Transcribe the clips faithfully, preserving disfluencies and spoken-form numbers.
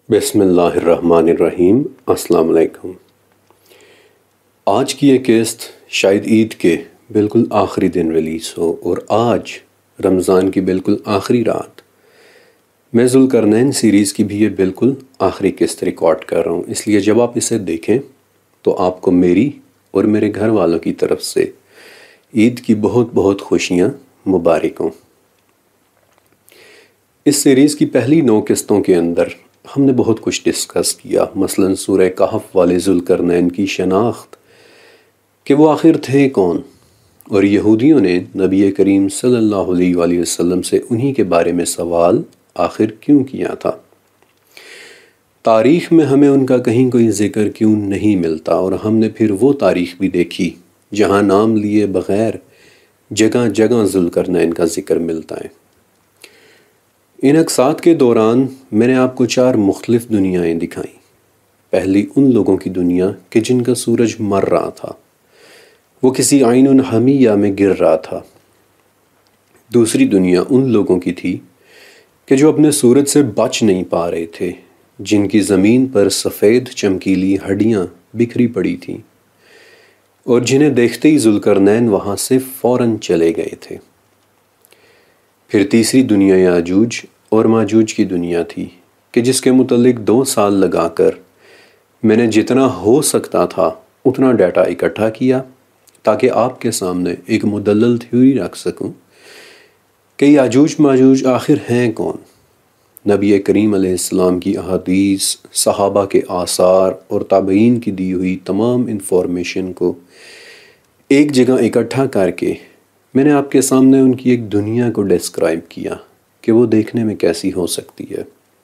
بسم اللہ الرحمن الرحیم۔ السلام علیکم۔ آج کی یہ قسط شاید عید کے بالکل آخری دن ریلیز ہو اور آج رمضان کی بالکل آخری رات میں ذوالقرنین سیریز کی بھی یہ بالکل آخری قسط ریکارڈ کر رہا ہوں، اس لیے جب آپ اسے دیکھیں تو آپ کو میری اور میرے گھر والوں کی طرف سے عید کی بہت بہت خوشیاں مبارک ہوں۔ اس سیریز کی پہلی نو قسطوں کے اندر ہم نے بہت کچھ ڈسکس کیا، مثلا سورہ کہف والے ذوالقرنین کی شناخت کہ وہ آخر تھے کون، اور یہودیوں نے نبی کریم صلی اللہ علیہ وآلہ وسلم سے انہی کے بارے میں سوال آخر کیوں کیا تھا۔ تاریخ میں ہمیں ان کا کہیں کوئی ذکر کیوں نہیں ملتا، اور ہم نے پھر وہ تاریخ بھی دیکھی جہاں نام لیے بغیر جگہ جگہ ذوالقرنین کا ذکر ملتا ہے۔ ان اقساط کے دوران میں نے آپ کو چار مختلف دنیایں دکھائیں۔ پہلی ان لوگوں کی دنیا کہ جن کا سورج مر رہا تھا، وہ کسی عین حمیہ میں گر رہا تھا۔ دوسری دنیا ان لوگوں کی تھی کہ جو اپنے سورج سے بچ نہیں پا رہے تھے، جن کی زمین پر سفید چمکیلی ہڈیاں بکھری پڑی تھیں، اور جنہیں دیکھتے ہی ذوالقرنین وہاں سے فوراً چلے گئے تھے۔ پھر تیسری دنیا یاجوج اور ماجوج کی دنیا تھی کہ جس کے متعلق دو سال لگا کر میں نے جتنا ہو سکتا تھا اتنا ڈیٹا اکٹھا کیا تاکہ آپ کے سامنے ایک مدلل تھیوری رکھ سکوں کہ یاجوج ماجوج آخر ہیں کون۔ نبی کریم علیہ السلام کی احادیث، صحابہ کے آثار اور تابعین کی دی ہوئی تمام انفارمیشن کو ایک جگہ اکٹھا کر کے میں نے آپ کے سامنے ان کی ایک دنیا کو ڈسکرائب کیا کہ وہ دیکھنے میں کیسی ہو سکتی ہے۔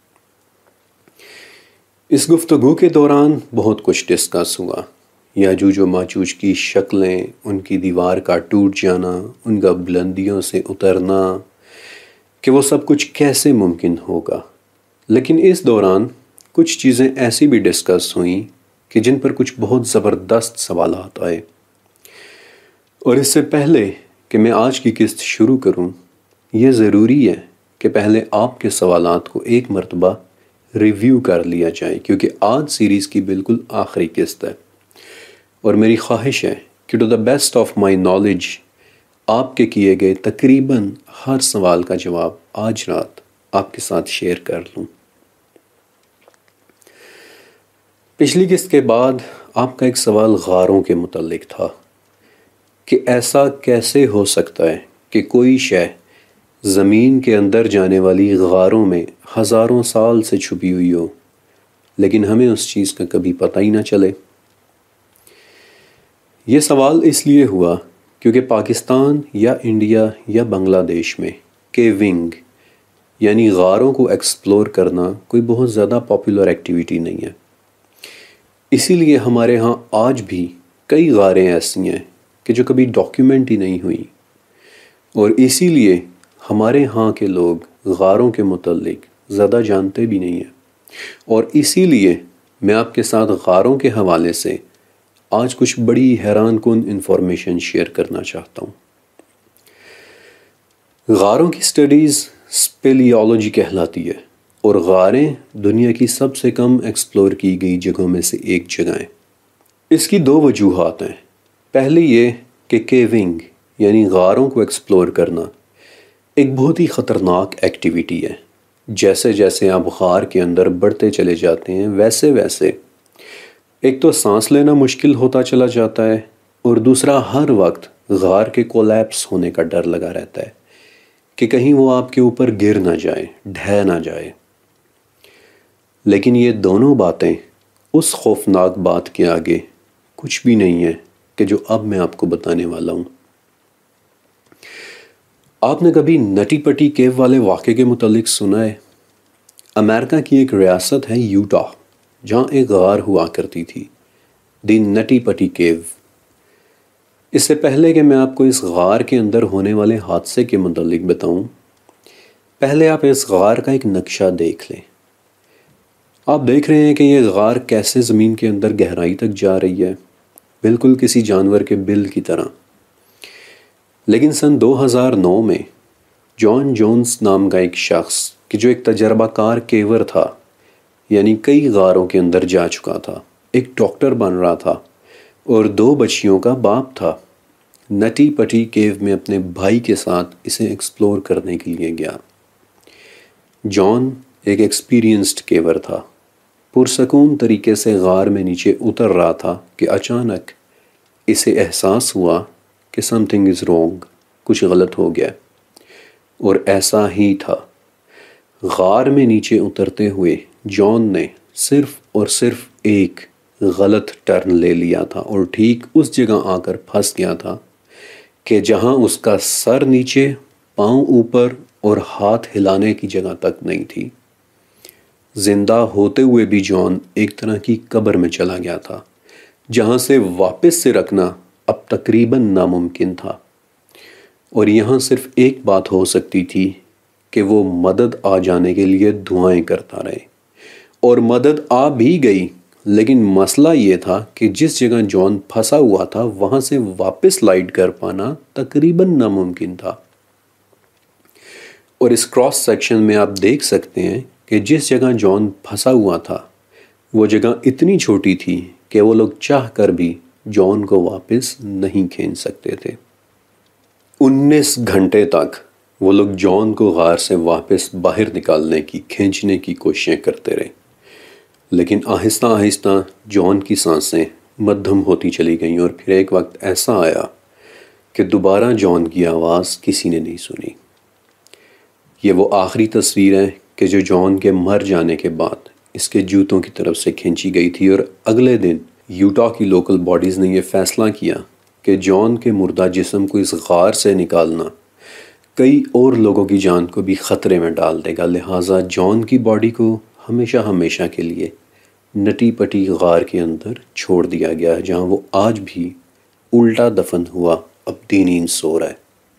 اس گفتگو کے دوران بہت کچھ ڈسکس ہوا، یاجوج و ماجوج کی شکلیں، ان کی دیوار کا ٹوٹ جانا، ان کا بلندیوں سے اترنا، کہ وہ سب کچھ کیسے ممکن ہوگا۔ لیکن اس دوران کچھ چیزیں ایسی بھی ڈسکس ہوئیں کہ جن پر کچھ بہت زبردست سوالات آئے۔ اور اس سے پہلے کہ میں آج کی قسط شروع کروں، یہ ضروری ہے کہ پہلے آپ کے سوالات کو ایک مرتبہ ریویو کر لیا جائے، کیونکہ آج سیریز کی بالکل آخری قسط ہے، اور میری خواہش ہے کہ to the best of my knowledge آپ کے کیے گئے تقریباً ہر سوال کا جواب آج رات آپ کے ساتھ شیئر کر لوں۔ پچھلی قسط کے بعد آپ کا ایک سوال غاروں کے متعلق تھا کہ ایسا کیسے ہو سکتا ہے کہ کوئی شے زمین کے اندر جانے والی غاروں میں ہزاروں سال سے چھپی ہوئی ہو لیکن ہمیں اس چیز کا کبھی پتہ ہی نہ چلے۔ یہ سوال اس لیے ہوا کیونکہ پاکستان یا انڈیا یا بنگلہ دیش میں کیونگ یعنی غاروں کو ایکسپلور کرنا کوئی بہت زیادہ پاپولر ایکٹیویٹی نہیں ہے۔ اسی لیے ہمارے ہاں آج بھی کئی غاریں ایسی ہیں کہ جو کبھی ڈاکیومنٹ ہی نہیں ہوئی، اور اسی لیے ہمارے ہاں کے لوگ غاروں کے متعلق زیادہ جانتے بھی نہیں ہیں، اور اسی لیے میں آپ کے ساتھ غاروں کے حوالے سے آج کچھ بڑی حیران کن انفارمیشن شیئر کرنا چاہتا ہوں۔ غاروں کی سٹڈیز اسپیلیالوجی کہلاتی ہے، اور غاریں دنیا کی سب سے کم ایکسپلور کی گئی جگہوں میں سے ایک جگہ ہیں۔ اس کی دو وجوہات ہیں۔ پہلی یہ کہ کیونگ یعنی غاروں کو ایکسپلور کرنا ایک بہت ہی خطرناک ایکٹیویٹی ہے۔ جیسے جیسے آپ غار کے اندر بڑھتے چلے جاتے ہیں ویسے ویسے ایک تو سانس لینا مشکل ہوتا چلا جاتا ہے، اور دوسرا ہر وقت غار کے کولیپس ہونے کا ڈر لگا رہتا ہے کہ کہیں وہ آپ کے اوپر گر نہ جائے، ڈھہ نہ جائے۔ لیکن یہ دونوں باتیں اس خوفناک بات کے آگے کچھ بھی نہیں ہے کہ جو اب میں آپ کو بتانے والا ہوں۔ آپ نے کبھی نٹی پٹی کیو والے واقعے کے متعلق سنا ہے؟ امریکہ کی ایک ریاست ہے یوٹا، جہاں ایک غار ہوا کرتی تھی، دی نٹی پٹی کیو۔ اس سے پہلے کہ میں آپ کو اس غار کے اندر ہونے والے حادثے کے متعلق بتاؤں، پہلے آپ اس غار کا ایک نقشہ دیکھ لیں۔ آپ دیکھ رہے ہیں کہ یہ غار کیسے زمین کے اندر گہرائی تک جا رہی ہے، بالکل کسی جانور کے بل کی طرح۔ لیکن سن دو ہزار نو میں جان جونز نام کا ایک شخص کہ جو ایک تجربہ کار کیور تھا، یعنی کئی غاروں کے اندر جا چکا تھا، ایک ڈاکٹر بن رہا تھا اور دو بچیوں کا باپ تھا۔ نٹی پٹی کیو میں اپنے بھائی کے ساتھ اسے ایکسپلور کرنے کے لیے گیا۔ جان ایک ایکسپیرینسڈ کیور تھا، پرسکون طریقے سے غار میں نیچے اتر رہا تھا کہ اچانک اسے احساس ہوا کہ سم تھنگ از رونگ، کچھ غلط ہو گیا، اور ایسا ہی تھا۔ غار میں نیچے اترتے ہوئے جان نے صرف اور صرف ایک غلط ٹرن لے لیا تھا اور ٹھیک اس جگہ آ کر پھنس گیا تھا کہ جہاں اس کا سر نیچے، پاؤں اوپر اور ہاتھ ہلانے کی جگہ تک نہیں تھی۔ زندہ ہوتے ہوئے بھی جان ایک طرح کی قبر میں چلا گیا تھا جہاں سے واپس سے رکھنا اب تقریباً ناممکن تھا، اور یہاں صرف ایک بات ہو سکتی تھی کہ وہ مدد آ جانے کے لیے دعائیں کرتا رہے، اور مدد آ بھی گئی، لیکن مسئلہ یہ تھا کہ جس جگہ جان پھنسا ہوا تھا وہاں سے واپس لائٹ کر پانا تقریباً ناممکن تھا۔ اور اس کراس سیکشن میں آپ دیکھ سکتے ہیں کہ جس جگہ جان پھنسا ہوا تھا وہ جگہ اتنی چھوٹی تھی کہ وہ لوگ چاہ کر بھی جان کو واپس نہیں کھینچ سکتے تھے۔ انیس گھنٹے تک وہ لوگ جان کو غار سے واپس باہر نکالنے کی، کھینچنے کی کوششیں کرتے رہے، لیکن آہستہ آہستہ جان کی سانسیں مدھم ہوتی چلی گئیں، اور پھر ایک وقت ایسا آیا کہ دوبارہ جان کی آواز کسی نے نہیں سنی۔ یہ وہ آخری تصویر ہے کہ جو جان کے مر جانے کے بعد اس کے جوتوں کی طرف سے کھینچی گئی تھی، اور اگلے دن یوٹا کی لوکل باڈیز نے یہ فیصلہ کیا کہ جان کے مردہ جسم کو اس غار سے نکالنا کئی اور لوگوں کی جان کو بھی خطرے میں ڈال دے گا، لہٰذا جان کی باڈی کو ہمیشہ ہمیشہ کے لیے نٹی پٹی غار کے اندر چھوڑ دیا گیا ہے، جہاں وہ آج بھی الٹا دفن ہوا ابدی نیند سو رہا ہے۔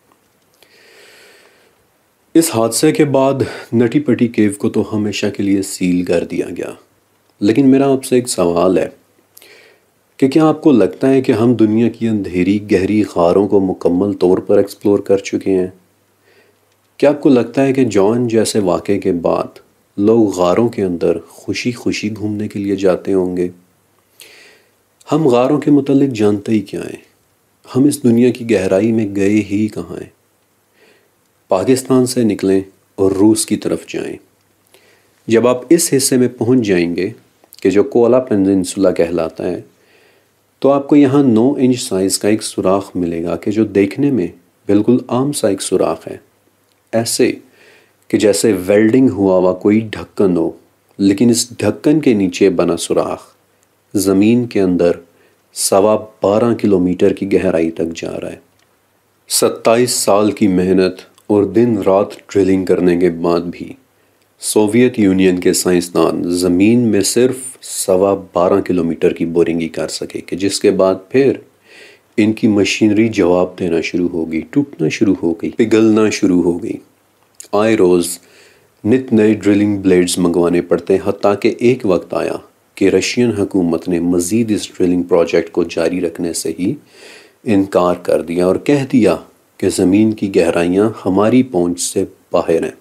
اس حادثے کے بعد نٹی پٹی کیو کو تو ہمیشہ کے لیے سیل کر دیا گیا، لیکن میرا آپ سے ایک سوال ہے کہ کیا آپ کو لگتا ہے کہ ہم دنیا کی اندھیری گہری غاروں کو مکمل طور پر ایکسپلور کر چکے ہیں؟ کیا آپ کو لگتا ہے کہ جان جیسے واقعے کے بعد لوگ غاروں کے اندر خوشی خوشی گھومنے کے لیے جاتے ہوں گے؟ ہم غاروں کے متعلق جانتے ہی کیا ہیں؟ ہم اس دنیا کی گہرائی میں گئے ہی کہاں ہیں؟ پاکستان سے نکلیں اور روس کی طرف جائیں۔ جب آپ اس حصے میں پہنچ جائیں گے کہ جو کولا پیننسولا کہلاتا ہے، تو آپ کو یہاں نو انچ سائز کا ایک سوراخ ملے گا کہ جو دیکھنے میں بالکل عام سا ایک سوراخ ہے، ایسے کہ جیسے ویلڈنگ ہوا ہوا کوئی ڈھکن ہو، لیکن اس ڈھکن کے نیچے بنا سوراخ زمین کے اندر سوا بارہ کلومیٹر کی گہرائی تک جا رہا ہے۔ ستائیس سال کی محنت اور دن رات ڈرلنگ کرنے کے بعد بھی سوویت یونین کے سائنسدان زمین میں صرف سوا بارہ کلومیٹر کی بورنگ ہی کر سکے، کہ جس کے بعد پھر ان کی مشینری جواب دینا شروع ہو گئی، ٹوٹنا شروع ہو گئی، پگھلنا شروع ہو گئی۔ آئے روز نت نئے ڈرلنگ بلیڈز منگوانے پڑتے، حتیٰ کہ ایک وقت آیا کہ رشین حکومت نے مزید اس ڈرلنگ پروجیکٹ کو جاری رکھنے سے ہی انکار کر دیا اور کہہ دیا کہ زمین کی گہرائیاں ہماری پہنچ سے باہر ہیں۔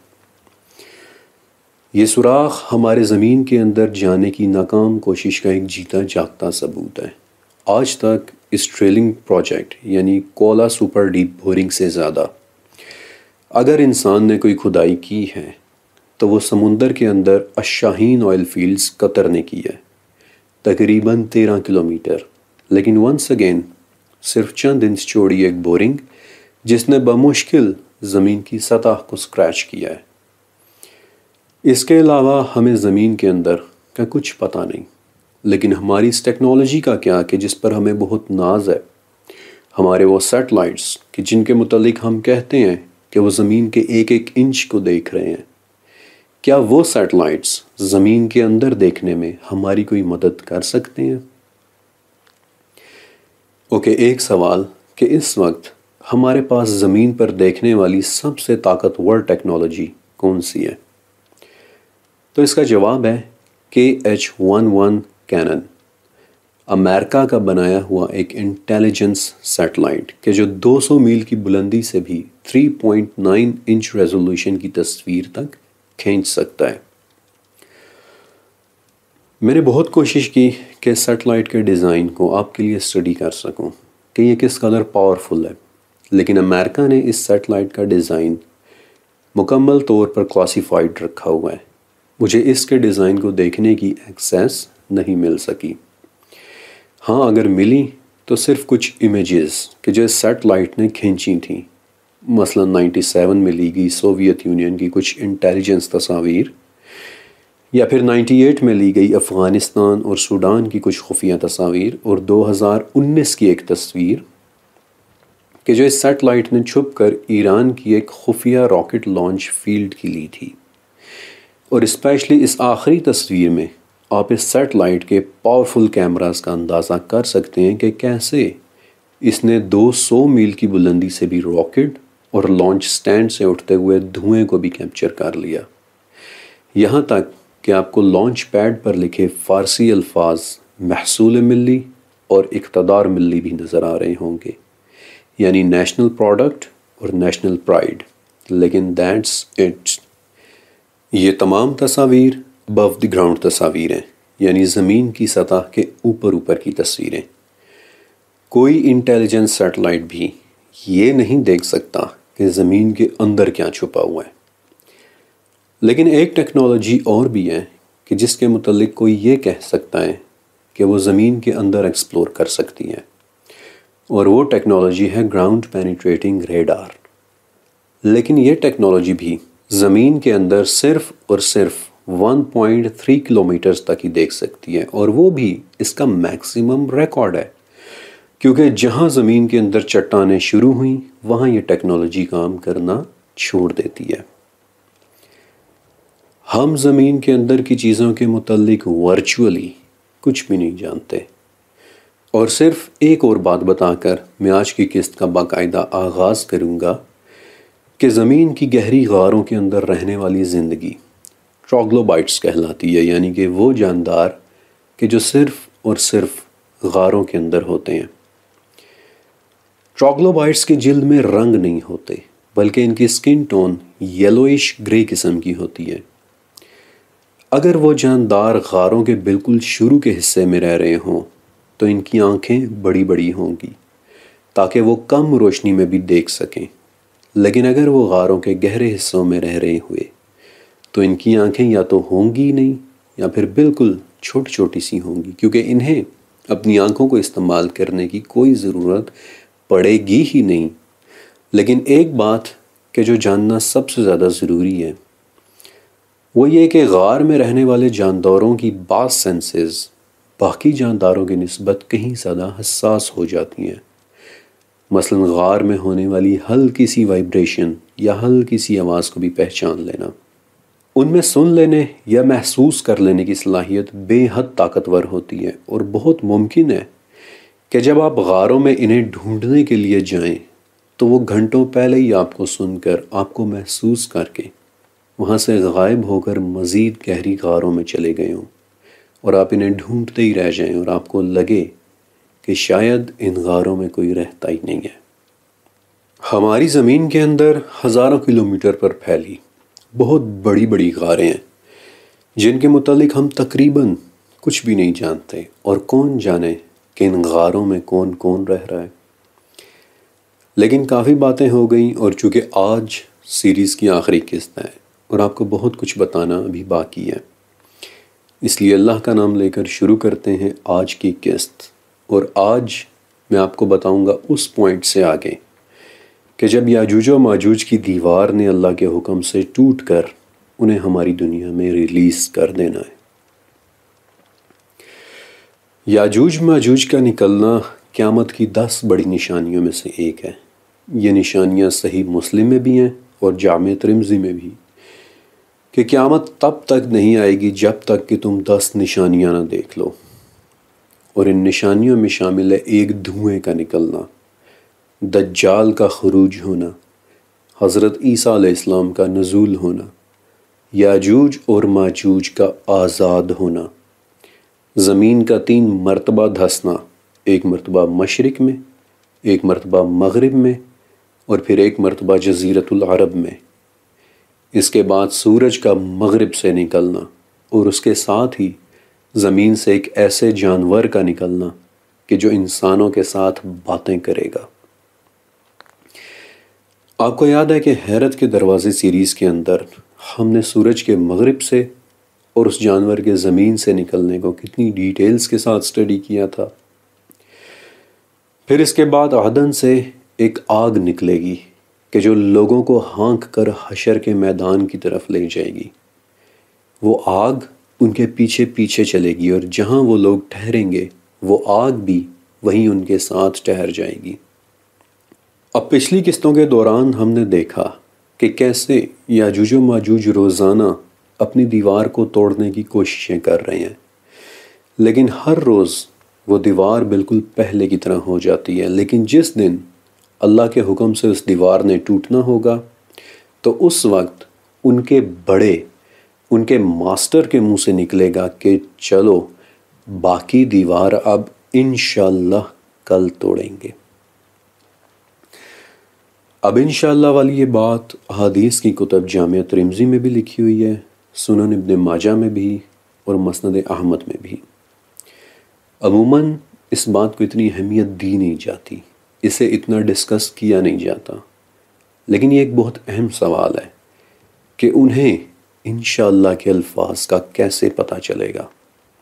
یہ سوراخ ہمارے زمین کے اندر جانے کی ناکام کوشش کا ایک جیتا جاگتا ثبوت ہے۔ آج تک اس ڈرلنگ پروجیکٹ یعنی کولا سپر ڈیپ بورنگ سے زیادہ اگر انسان نے کوئی کھدائی کی ہے تو وہ سمندر کے اندر الشاہین آئل فیلڈز قطر نے کی ہے، تقریباً تیرہ کلومیٹر، لیکن ونس اگین صرف چند انچ چوڑی ایک بورنگ جس نے بمشکل زمین کی سطح کو سکریچ کیا ہے۔ اس کے علاوہ ہمیں زمین کے اندر کا کچھ پتہ نہیں، لیکن ہماری اس ٹیکنالوجی کا کیا کہ جس پر ہمیں بہت ناز ہے، ہمارے وہ سیٹلائٹس کہ جن کے متعلق ہم کہتے ہیں کہ وہ زمین کے ایک ایک انچ کو دیکھ رہے ہیں، کیا وہ سیٹلائٹس زمین کے اندر دیکھنے میں ہماری کوئی مدد کر سکتے ہیں؟ اوکے، ایک سوال کہ اس وقت ہمارے پاس زمین پر دیکھنے والی سب سے طاقتور ٹیکنالوجی کون سی ہے؟ تو اس کا جواب ہے K H one one Kennen, America کا بنایا ہوا ایک انٹیلیجنس سیٹلائٹ کہ جو دو سو میل کی بلندی سے بھی تین پوائنٹ نو انچ ریزولوشن کی تصویر تک کھینچ سکتا ہے۔ میں نے بہت کوشش کی کہ سیٹلائٹ کے ڈیزائن کو آپ کے لیے اسٹڈی کر سکوں کہ یہ کس قدر پاورفل ہے، لیکن امریکہ نے اس سیٹلائٹ کا ڈیزائن مکمل طور پر کلاسیفائڈ رکھا ہوا ہے۔ مجھے اس کے ڈیزائن کو دیکھنے کی ایکسیس نہیں مل سکی۔ ہاں اگر ملی تو صرف کچھ امیجز کہ جو سیٹلائٹ نے کھینچی تھیں، مثلا نائنٹی سیون میں لی گئی سوویت یونین کی کچھ انٹیلیجنس تصاویر، یا پھر نائنٹی ایٹ میں لی گئی افغانستان اور سوڈان کی کچھ خفیہ تصاویر، اور دو ہزار انیس کی ایک تصویر کہ جو اس سیٹلائٹ نے چھپ کر ایران کی ایک خفیہ راکٹ لانچ فیلڈ کی لی تھی۔ اور اسپیشلی اس آخری تصویر میں آپ اس سیٹلائٹ کے پاورفل کیمراز کا اندازہ کر سکتے ہیں کہ کیسے اس نے دو سو میل کی بلندی سے بھی راکٹ اور لانچ سٹینڈ سے اٹھتے ہوئے دھوئیں کو بھی کیپچر کر لیا، یہاں تک کہ آپ کو لانچ پیڈ پر لکھے فارسی الفاظ محصول ملی اور اقتدار ملی بھی نظر آ رہے ہوں گے، یعنی نیشنل پروڈکٹ اور نیشنل پرائیڈ۔ لیکن دیٹس اٹ۔ یہ تمام تصاویر ابو دی گراؤنڈ تصاویر ہیں، یعنی زمین کی سطح کے اوپر اوپر کی تصویریں۔ کوئی انٹیلیجنس سیٹلائٹ بھی یہ نہیں دیکھ سکتا کہ زمین کے اندر کیا چھپا ہوا ہے۔ لیکن ایک ٹیکنالوجی اور بھی ہے کہ جس کے متعلق کوئی یہ کہہ سکتا ہے کہ وہ زمین کے اندر ایکسپلور کر سکتی ہے، اور وہ ٹیکنالوجی ہے گراؤنڈ پینیٹریٹنگ ریڈار۔ لیکن یہ ٹیکنالوجی بھی زمین کے اندر صرف اور صرف ون پوائنٹ تھری کلومیٹرز تک ہی دیکھ سکتی ہے، اور وہ بھی اس کا میکسیمم ریکارڈ ہے، کیونکہ جہاں زمین کے اندر چٹانیں شروع ہوئیں وہاں یہ ٹیکنالوجی کام کرنا چھوڑ دیتی ہے۔ ہم زمین کے اندر کی چیزوں کے متعلق ورچولی کچھ بھی نہیں جانتے، اور صرف ایک اور بات بتا کر میں آج کی قسط کا باقاعدہ آغاز کروں گا کہ زمین کی گہری غاروں کے اندر رہنے والی زندگی ٹراگلوبائٹس کہلاتی ہے، یعنی کہ وہ جاندار کہ جو صرف اور صرف غاروں کے اندر ہوتے ہیں۔ ٹراگلوبائٹس کی جلد میں رنگ نہیں ہوتے، بلکہ ان کی سکن ٹون یلوئش گرے قسم کی ہوتی ہے۔ اگر وہ جاندار غاروں کے بالکل شروع کے حصے میں رہ رہے ہوں تو ان کی آنکھیں بڑی بڑی ہوں گی تاکہ وہ کم روشنی میں بھی دیکھ سکیں، لیکن اگر وہ غاروں کے گہرے حصوں میں رہ رہے ہوئے تو ان کی آنکھیں یا تو ہوں گی نہیں یا پھر بالکل چھوٹی چھوٹی سی ہوں گی، کیونکہ انہیں اپنی آنکھوں کو استعمال کرنے کی کوئی ضرورت پڑے گی ہی نہیں۔ لیکن ایک بات کہ جو جاننا سب سے زیادہ ضروری ہے وہ یہ کہ غار میں رہنے والے جانداروں کی بعض سینسز باقی جانداروں کی نسبت کہیں زیادہ حساس ہو جاتی ہیں۔ مثلا غار میں ہونے والی ہلکی سی وائبریشن یا ہلکی سی آواز کو بھی پہچان لینا۔ ان میں سن لینے یا محسوس کر لینے کی صلاحیت بے حد طاقتور ہوتی ہے، اور بہت ممکن ہے کہ جب آپ غاروں میں انہیں ڈھونڈنے کے لیے جائیں تو وہ گھنٹوں پہلے ہی آپ کو سن کر، آپ کو محسوس کر کے وہاں سے غائب ہو کر مزید گہری غاروں میں چلے گئے ہوں، اور آپ انہیں ڈھونڈتے ہی رہ جائیں اور آپ کو لگے کہ شاید ان غاروں میں کوئی رہتا ہی نہیں ہے۔ ہماری زمین کے اندر ہزاروں کلومیٹر پر پھیلی بہت بڑی بڑی غاریں ہیں جن کے متعلق ہم تقریباً کچھ بھی نہیں جانتے، اور کون جانے کہ ان غاروں میں کون کون رہ رہا ہے۔ لیکن کافی باتیں ہو گئیں، اور چونکہ آج سیریز کی آخری قسط ہے اور آپ کو بہت کچھ بتانا ابھی باقی ہے، اس لیے اللہ کا نام لے کر شروع کرتے ہیں آج کی قسط۔ اور آج میں آپ کو بتاؤں گا اس پوائنٹ سے آگے کہ جب یاجوج و ماجوج کی دیوار نے اللہ کے حکم سے ٹوٹ کر انہیں ہماری دنیا میں ریلیز کر دینا ہے۔ یاجوج ماجوج کا نکلنا قیامت کی دس بڑی نشانیوں میں سے ایک ہے۔ یہ نشانیاں صحیح مسلم میں بھی ہیں اور جامع ترمذی میں بھی، کہ قیامت تب تک نہیں آئے گی جب تک کہ تم دس نشانیاں نہ دیکھ لو، اور ان نشانیوں میں شامل ہے ایک دھوئیں کا نکلنا، دجال کا خروج ہونا، حضرت عیسیٰ علیہ السلام کا نزول ہونا، یاجوج اور ماجوج کا آزاد ہونا، زمین کا تین مرتبہ دھسنا، ایک مرتبہ مشرق میں، ایک مرتبہ مغرب میں، اور پھر ایک مرتبہ جزیرۃ العرب میں۔ اس کے بعد سورج کا مغرب سے نکلنا، اور اس کے ساتھ ہی زمین سے ایک ایسے جانور کا نکلنا کہ جو انسانوں کے ساتھ باتیں کرے گا۔ آپ کو یاد ہے کہ حیرت کے دروازے سیریز کے اندر ہم نے سورج کے مغرب سے اور اس جانور کے زمین سے نکلنے کو کتنی ڈیٹیلز کے ساتھ سٹڈی کیا تھا۔ پھر اس کے بعد عدن سے ایک آگ نکلے گی کہ جو لوگوں کو ہانک کر حشر کے میدان کی طرف لے جائے گی۔ وہ آگ ان کے پیچھے پیچھے چلے گی اور جہاں وہ لوگ ٹھہریں گے وہ آگ بھی وہیں ان کے ساتھ ٹھہر جائے گی۔ اب پچھلی قسطوں کے دوران ہم نے دیکھا کہ کیسے یاجوج و ماجوج روزانہ اپنی دیوار کو توڑنے کی کوششیں کر رہے ہیں، لیکن ہر روز وہ دیوار بالکل پہلے کی طرح ہو جاتی ہے۔ لیکن جس دن اللہ کے حکم سے اس دیوار نے ٹوٹنا ہوگا تو اس وقت ان کے بڑے ان کے ماسٹر کے منہ سے نکلے گا کہ چلو باقی دیوار اب انشاءاللہ کل توڑیں گے۔ اب انشاءاللہ والی یہ بات احادیث کی کتب جامع ترمذی میں بھی لکھی ہوئی ہے، سنن ابن ماجہ میں بھی اور مسند احمد میں بھی۔ عموماً اس بات کو اتنی اہمیت دی نہیں جاتی، اسے اتنا ڈسکس کیا نہیں جاتا، لیکن یہ ایک بہت اہم سوال ہے کہ انہیں انشاءاللہ کے الفاظ کا کیسے پتہ چلے گا۔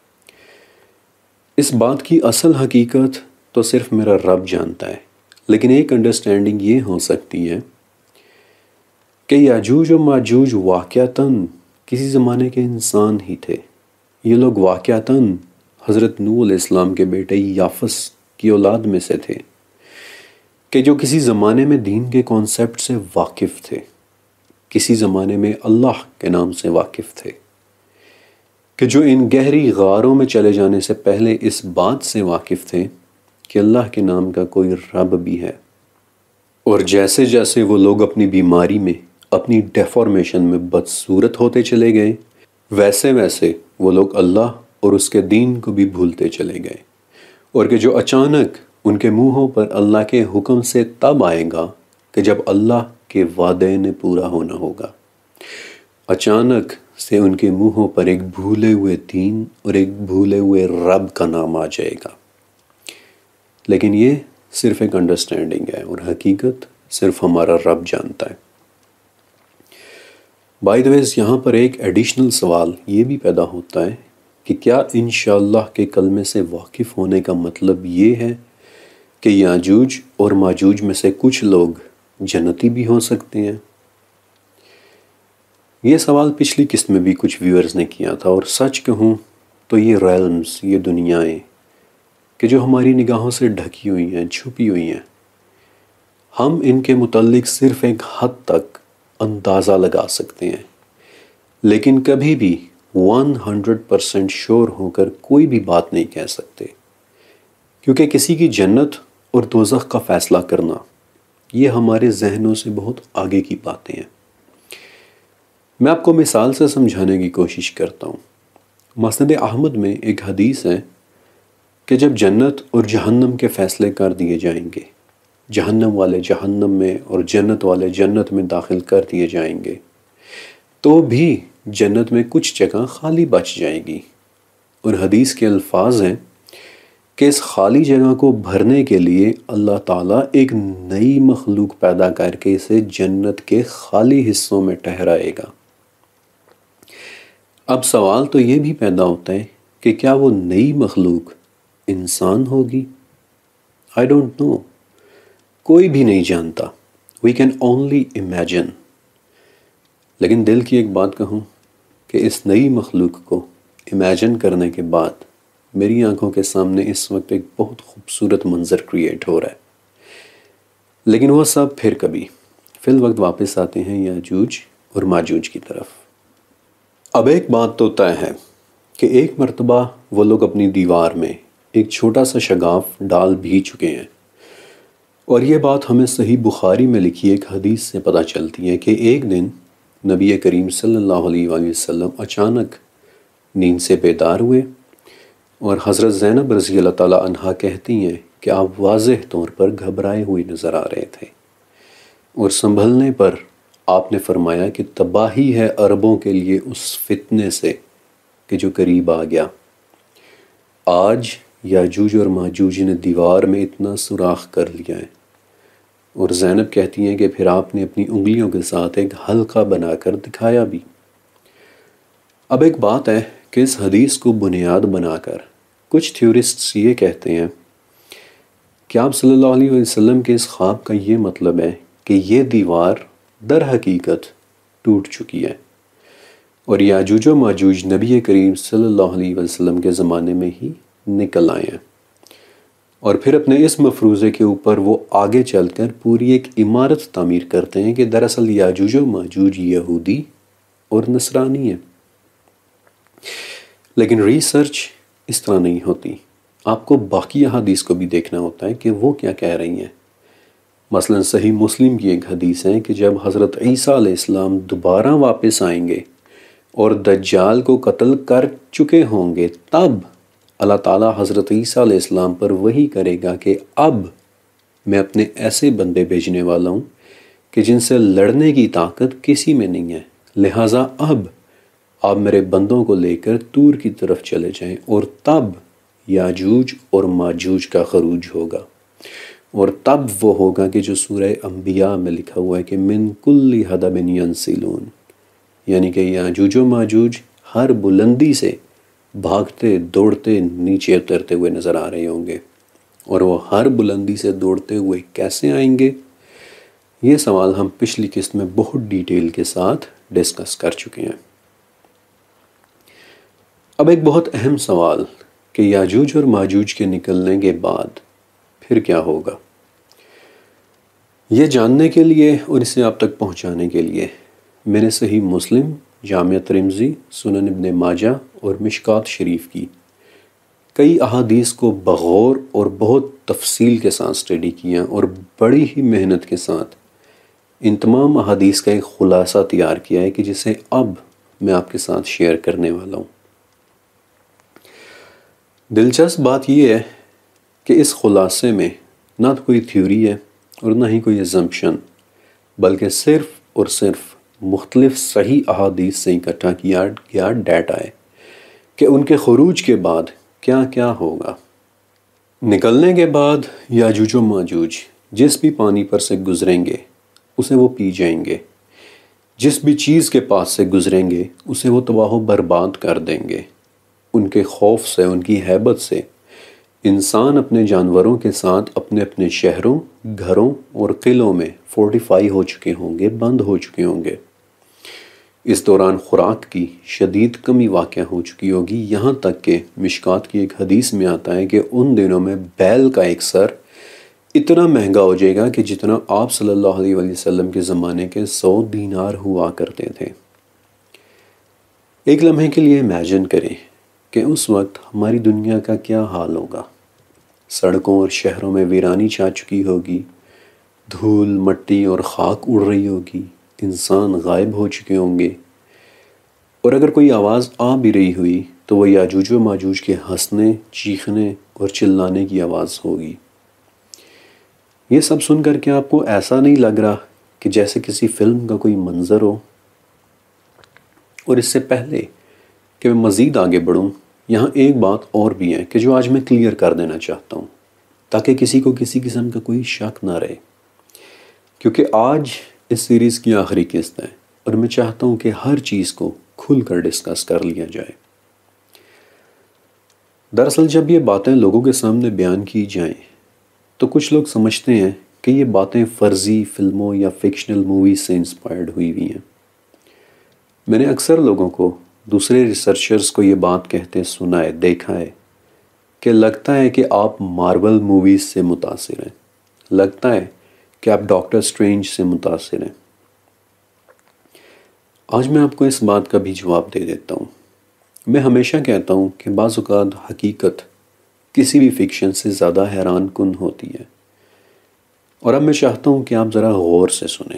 اس بات کی اصل حقیقت تو صرف میرا رب جانتا ہے، لیکن ایک انڈرسٹینڈنگ یہ ہو سکتی ہے کہ یاجوج و ماجوج واقعتاً کسی زمانے کے انسان ہی تھے۔ یہ لوگ واقعتاً حضرت نوح علیہ السلام کے بیٹے یافس کی اولاد میں سے تھے کہ جو کسی زمانے میں دین کے کانسیپٹ سے واقف تھے، کسی زمانے میں اللہ کے نام سے واقف تھے، کہ جو ان گہری غاروں میں چلے جانے سے پہلے اس بات سے واقف تھے کہ اللہ کے نام کا کوئی رب بھی ہے۔ اور جیسے جیسے وہ لوگ اپنی بیماری میں، اپنی ڈیفارمیشن میں بدصورت ہوتے چلے گئے، ویسے ویسے وہ لوگ اللہ اور اس کے دین کو بھی بھولتے چلے گئے، اور کہ جو اچانک ان کے منہوں پر اللہ کے حکم سے تب آئے گا کہ جب اللہ کے وعدے نے پورا ہونا ہوگا۔ اچانک سے ان کے منہوں پر ایک بھولے ہوئے دین اور ایک بھولے ہوئے رب کا نام آ جائے گا، لیکن یہ صرف ایک انڈرسٹینڈنگ ہے اور حقیقت صرف ہمارا رب جانتا ہے۔ بائی دا ویز یہاں پر ایک ایڈیشنل سوال یہ بھی پیدا ہوتا ہے کہ کیا انشاءاللہ کے کلمے سے واقف ہونے کا مطلب یہ ہے کہ یاجوج اور ماجوج میں سے کچھ لوگ جنتی بھی ہو سکتے ہیں؟ یہ سوال پچھلی قسط میں بھی کچھ ویورز نے کیا تھا، اور سچ کہوں تو یہ ریلمز، یہ دنیایں کہ جو ہماری نگاہوں سے ڈھکی ہوئی ہیں، چھپی ہوئی ہیں، ہم ان کے متعلق صرف ایک حد تک اندازہ لگا سکتے ہیں، لیکن کبھی بھی ون ہنڈریڈ پرسینٹ شور ہو کر کوئی بھی بات نہیں کہہ سکتے، کیونکہ کسی کی جنت اور دوزخ کا فیصلہ کرنا یہ ہمارے ذہنوں سے بہت آگے کی باتیں ہیں۔ میں آپ کو مثال سے سمجھانے کی کوشش کرتا ہوں۔ مسند احمد میں ایک حدیث ہے کہ جب جنت اور جہنم کے فیصلے کر دیے جائیں گے، جہنم والے جہنم میں اور جنت والے جنت میں داخل کر دیے جائیں گے، تو بھی جنت میں کچھ جگہ خالی بچ جائے گی، اور حدیث کے الفاظ ہیں کہ اس خالی جگہ کو بھرنے کے لیے اللہ تعالیٰ ایک نئی مخلوق پیدا کر کے اسے جنت کے خالی حصوں میں ٹھہرائے گا۔ اب سوال تو یہ بھی پیدا ہوتا ہے کہ کیا وہ نئی مخلوق انسان ہوگی؟ I don't know، کوئی بھی نہیں جانتا، we can only imagine۔ لیکن دل کی ایک بات کہوں کہ اس نئی مخلوق کو امیجن کرنے کے بعد میری آنکھوں کے سامنے اس وقت ایک بہت خوبصورت منظر کریٹ ہو رہا ہے، لیکن وہ سب پھر کبھی۔ فی الوقت واپس آتے ہیں یاجوج اور ماجوج کی طرف۔ اب ایک بات تو طے ہے کہ ایک مرتبہ وہ لوگ اپنی دیوار میں ایک چھوٹا سا شگاف ڈال بھی چکے ہیں، اور یہ بات ہمیں صحیح بخاری میں لکھی ایک حدیث سے پتہ چلتی ہے کہ ایک دن نبی کریم صلی اللہ علیہ وآلہ وسلم اچانک نیند سے بیدار ہوئے، اور حضرت زینب رضی اللہ تعالیٰ عنہا کہتی ہیں کہ آپ واضح طور پر گھبرائے ہوئے نظر آ رہے تھے، اور سنبھلنے پر آپ نے فرمایا کہ تباہی ہے عربوں کے لیے اس فتنے سے کہ جو قریب آ گیا، آج یاجوج اور ماجوج نے دیوار میں اتنا سوراخ کر لیا ہے، اور زینب کہتی ہیں کہ پھر آپ نے اپنی انگلیوں کے ساتھ ایک حلقہ بنا کر دکھایا بھی۔ اب ایک بات ہے کہ اس حدیث کو بنیاد بنا کر کچھ تھیورسٹس یہ کہتے ہیں کہ آپ صلی اللہ علیہ وسلم کے اس خواب کا یہ مطلب ہے کہ یہ دیوار در حقیقت ٹوٹ چکی ہے، اور یاجوج و ماجوج نبی کریم صلی اللہ علیہ وسلم کے زمانے میں ہی نکل آئے ہیں، اور پھر اپنے اس مفروضے کے اوپر وہ آگے چل کر پوری ایک عمارت تعمیر کرتے ہیں کہ دراصل یاجوج و ماجوج یہودی اور نصرانی ہیں۔ لیکن ریسرچ اس طرح نہیں ہوتی، آپ کو باقی احادیث کو بھی دیکھنا ہوتا ہے کہ وہ کیا کہہ رہی ہیں۔ مثلا صحیح مسلم کی ایک حدیث ہے کہ جب حضرت عیسیٰ علیہ السلام دوبارہ واپس آئیں گے اور دجال کو قتل کر چکے ہوں گے، تب اللہ تعالیٰ حضرت عیسیٰ علیہ السلام پر وحی کرے گا کہ اب میں اپنے ایسے بندے بھیجنے والا ہوں کہ جن سے لڑنے کی طاقت کسی میں نہیں ہے، لہٰذا اب آپ میرے بندوں کو لے کر طور کی طرف چلے جائیں، اور تب یاجوج اور ماجوج کا خروج ہوگا، اور تب وہ ہوگا کہ جو سورہ انبیاء میں لکھا ہوا ہے کہ من کل حدب ینسلون، یعنی کہ یاجوج و ماجوج ہر بلندی سے بھاگتے دوڑتے نیچے اترتے ہوئے نظر آ رہے ہوں گے، اور وہ ہر بلندی سے دوڑتے ہوئے کیسے آئیں گے؟ یہ سوال ہم پچھلی قسط میں بہت ڈیٹیل کے ساتھ ڈسکس کر چکے ہیں۔ اب ایک بہت اہم سوال کہ یاجوج اور ماجوج کے نکلنے کے بعد پھر کیا ہوگا؟ یہ جاننے کے لیے اور اسے آپ تک پہنچانے کے لیے میں نے صحیح مسلم، جامع ترمذی، سنن ابن ماجہ اور مشکات شریف کی کئی احادیث کو بغور اور بہت تفصیل کے ساتھ اسٹڈی کیا، اور بڑی ہی محنت کے ساتھ ان تمام احادیث کا ایک خلاصہ تیار کیا ہے کہ جسے اب میں آپ کے ساتھ شیئر کرنے والا ہوں۔ دلچسپ بات یہ ہے کہ اس خلاصے میں نہ تو کوئی تھیوری ہے اور نہ ہی کوئی ایزمپشن، بلکہ صرف اور صرف مختلف صحیح احادیث سے اکٹھا کیا گیا ڈیٹا ہے کہ ان کے خروج کے بعد کیا کیا ہوگا۔ نکلنے کے بعد یاجوج و ماجوج جس بھی پانی پر سے گزریں گے اسے وہ پی جائیں گے، جس بھی چیز کے پاس سے گزریں گے اسے وہ تباہ و برباد کر دیں گے۔ ان کے خوف سے، ان کی ہیبت سے انسان اپنے جانوروں کے ساتھ اپنے اپنے شہروں، گھروں اور قلعوں میں فورٹیفائی ہو چکے ہوں گے، بند ہو چکے ہوں گے۔ اس دوران خوراک کی شدید کمی واقع ہو چکی ہوگی، یہاں تک کہ مشکات کی ایک حدیث میں آتا ہے کہ ان دنوں میں بیل کا ایک سر اتنا مہنگا ہو جائے گا کہ جتنا آپ صلی اللہ علیہ وسلم کے زمانے کے سو دینار ہوا کرتے تھے۔ ایک لمحے کے لیے امیجن کریں کہ اس وقت ہماری دنیا کا کیا حال ہوگا۔ سڑکوں اور شہروں میں ویرانی چھا چکی ہوگی، دھول، مٹی اور خاک اڑ رہی ہوگی، انسان غائب ہو چکے ہوں گے، اور اگر کوئی آواز آ بھی رہی ہوئی تو وہ یاجوج و ماجوج کے ہنسنے، چیخنے اور چلانے کی آواز ہوگی۔ یہ سب سن کر کے آپ کو ایسا نہیں لگ رہا کہ جیسے کسی فلم کا کوئی منظر ہو؟ اور اس سے پہلے کہ میں مزید آگے بڑھوں، یہاں ایک بات اور بھی ہے کہ جو آج میں کلیئر کر دینا چاہتا ہوں تاکہ کسی کو کسی قسم کا کوئی شک نہ رہے، کیونکہ آج اس سیریز کی آخری قسط ہے اور میں چاہتا ہوں کہ ہر چیز کو کھل کر ڈسکس کر لیا جائے۔ دراصل جب یہ باتیں لوگوں کے سامنے بیان کی جائیں تو کچھ لوگ سمجھتے ہیں کہ یہ باتیں فرضی فلموں یا فکشنل موویز سے انسپائرڈ ہوئی ہوئی ہیں۔ میں نے اکثر لوگوں کو، دوسرے ریسرچرز کو یہ بات کہتے سنا ہے، دیکھا ہے کہ لگتا ہے کہ آپ مارول موویز سے متاثر ہیں، لگتا ہے کہ آپ ڈاکٹر اسٹرینج سے متاثر ہیں۔ آج میں آپ کو اس بات کا بھی جواب دے دیتا ہوں۔ میں ہمیشہ کہتا ہوں کہ بعض اوقات حقیقت کسی بھی فکشن سے زیادہ حیران کن ہوتی ہے، اور اب میں چاہتا ہوں کہ آپ ذرا غور سے سنیں۔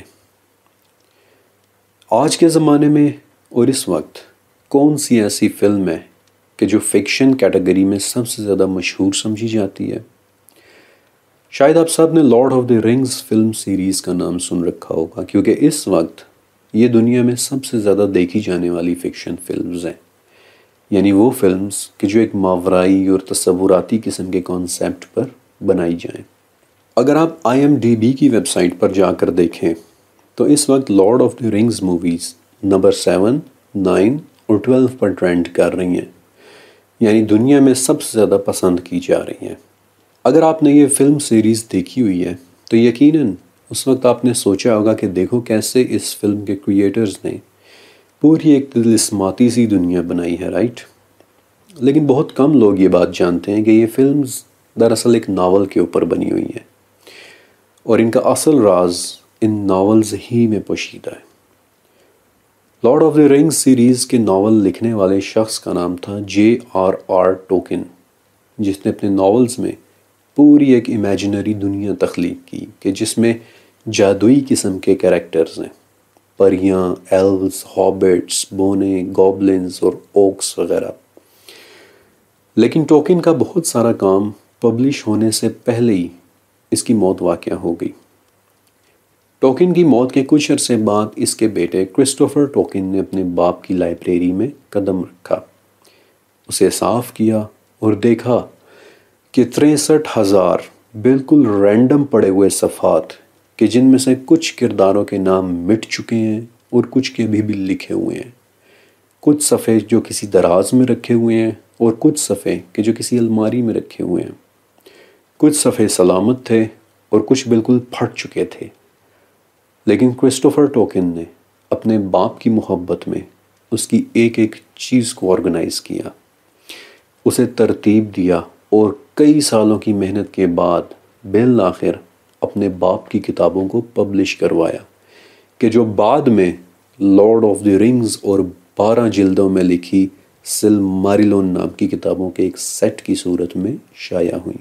آج کے زمانے میں اور اس وقت کون سی ایسی فلم ہے کہ جو فکشن کیٹیگری میں سب سے زیادہ مشہور سمجھی جاتی ہے؟ شاید آپ سب نے Lord of the Rings film series کا نام سن رکھا ہوگا، کیونکہ اس وقت یہ دنیا میں سب سے زیادہ دیکھی جانے والی فکشن فلمز ہیں۔ یعنی وہ فلمز کہ جو ایک ماورائی اور تصوراتی قسم کے کانسیپٹ پر بنائی جائیں۔ اگر آپ آئی ایم ڈی بی کی ویب سائٹ پر جا کر دیکھیں تو اس وقت Lord of the Rings movies number seven, nine اور ٹویلو پر ٹرینڈ کر رہی ہیں، یعنی دنیا میں سب سے زیادہ پسند کی جا رہی ہیں۔ اگر آپ نے یہ فلم سیریز دیکھی ہوئی ہے تو یقیناً اس وقت آپ نے سوچا ہوگا کہ دیکھو کیسے اس فلم کے کریٹرز نے پوری ایک طلسماتی سی دنیا بنائی ہے، رائٹ؟ لیکن بہت کم لوگ یہ بات جانتے ہیں کہ یہ فلمز دراصل ایک ناول کے اوپر بنی ہوئی ہیں، اور ان کا اصل راز ان ناولز ہی میں پوشیدہ ہے۔ Lord of the Rings series کے ناول لکھنے والے شخص کا نام تھا جے آر آر ٹولکین، جس نے اپنے ناولز میں پوری ایک امیجنری دنیا تخلیق کی کہ جس میں جادوئی قسم کے کریکٹرز ہیں، پریاں، ایلوز، ہابٹس، بونے، گوبلنز اور اوکس وغیرہ۔ لیکن ٹولکین کا بہت سارا کام پبلش ہونے سے پہلے ہی اس کی موت واقع ہو گئی۔ ٹولکین کی موت کے کچھ عرصے بعد اس کے بیٹے کرسٹوفر ٹولکین نے اپنے باپ کی لائبریری میں قدم رکھا، اسے صاف کیا اور دیکھا کہ تریسٹھ ہزار بالکل رینڈم پڑے ہوئے صفحات کہ جن میں سے کچھ کرداروں کے نام مٹ چکے ہیں اور کچھ کے بھی بھی لکھے ہوئے ہیں، کچھ صفحے جو کسی دراز میں رکھے ہوئے ہیں اور کچھ صفحے کہ جو کسی الماری میں رکھے ہوئے ہیں، کچھ صفحے سلامت تھے اور کچھ بالکل پھٹ چکے تھے۔ لیکن کرسٹوفر ٹولکین نے اپنے باپ کی محبت میں اس کی ایک ایک چیز کو آرگنائز کیا، اسے ترتیب دیا اور کئی سالوں کی محنت کے بعد بالآخر اپنے باپ کی کتابوں کو پبلش کروایا کہ جو بعد میں لارڈ آف دی رنگز اور بارہ جلدوں میں لکھی سلماریلون نام کی کتابوں کے ایک سیٹ کی صورت میں شائع ہوئیں۔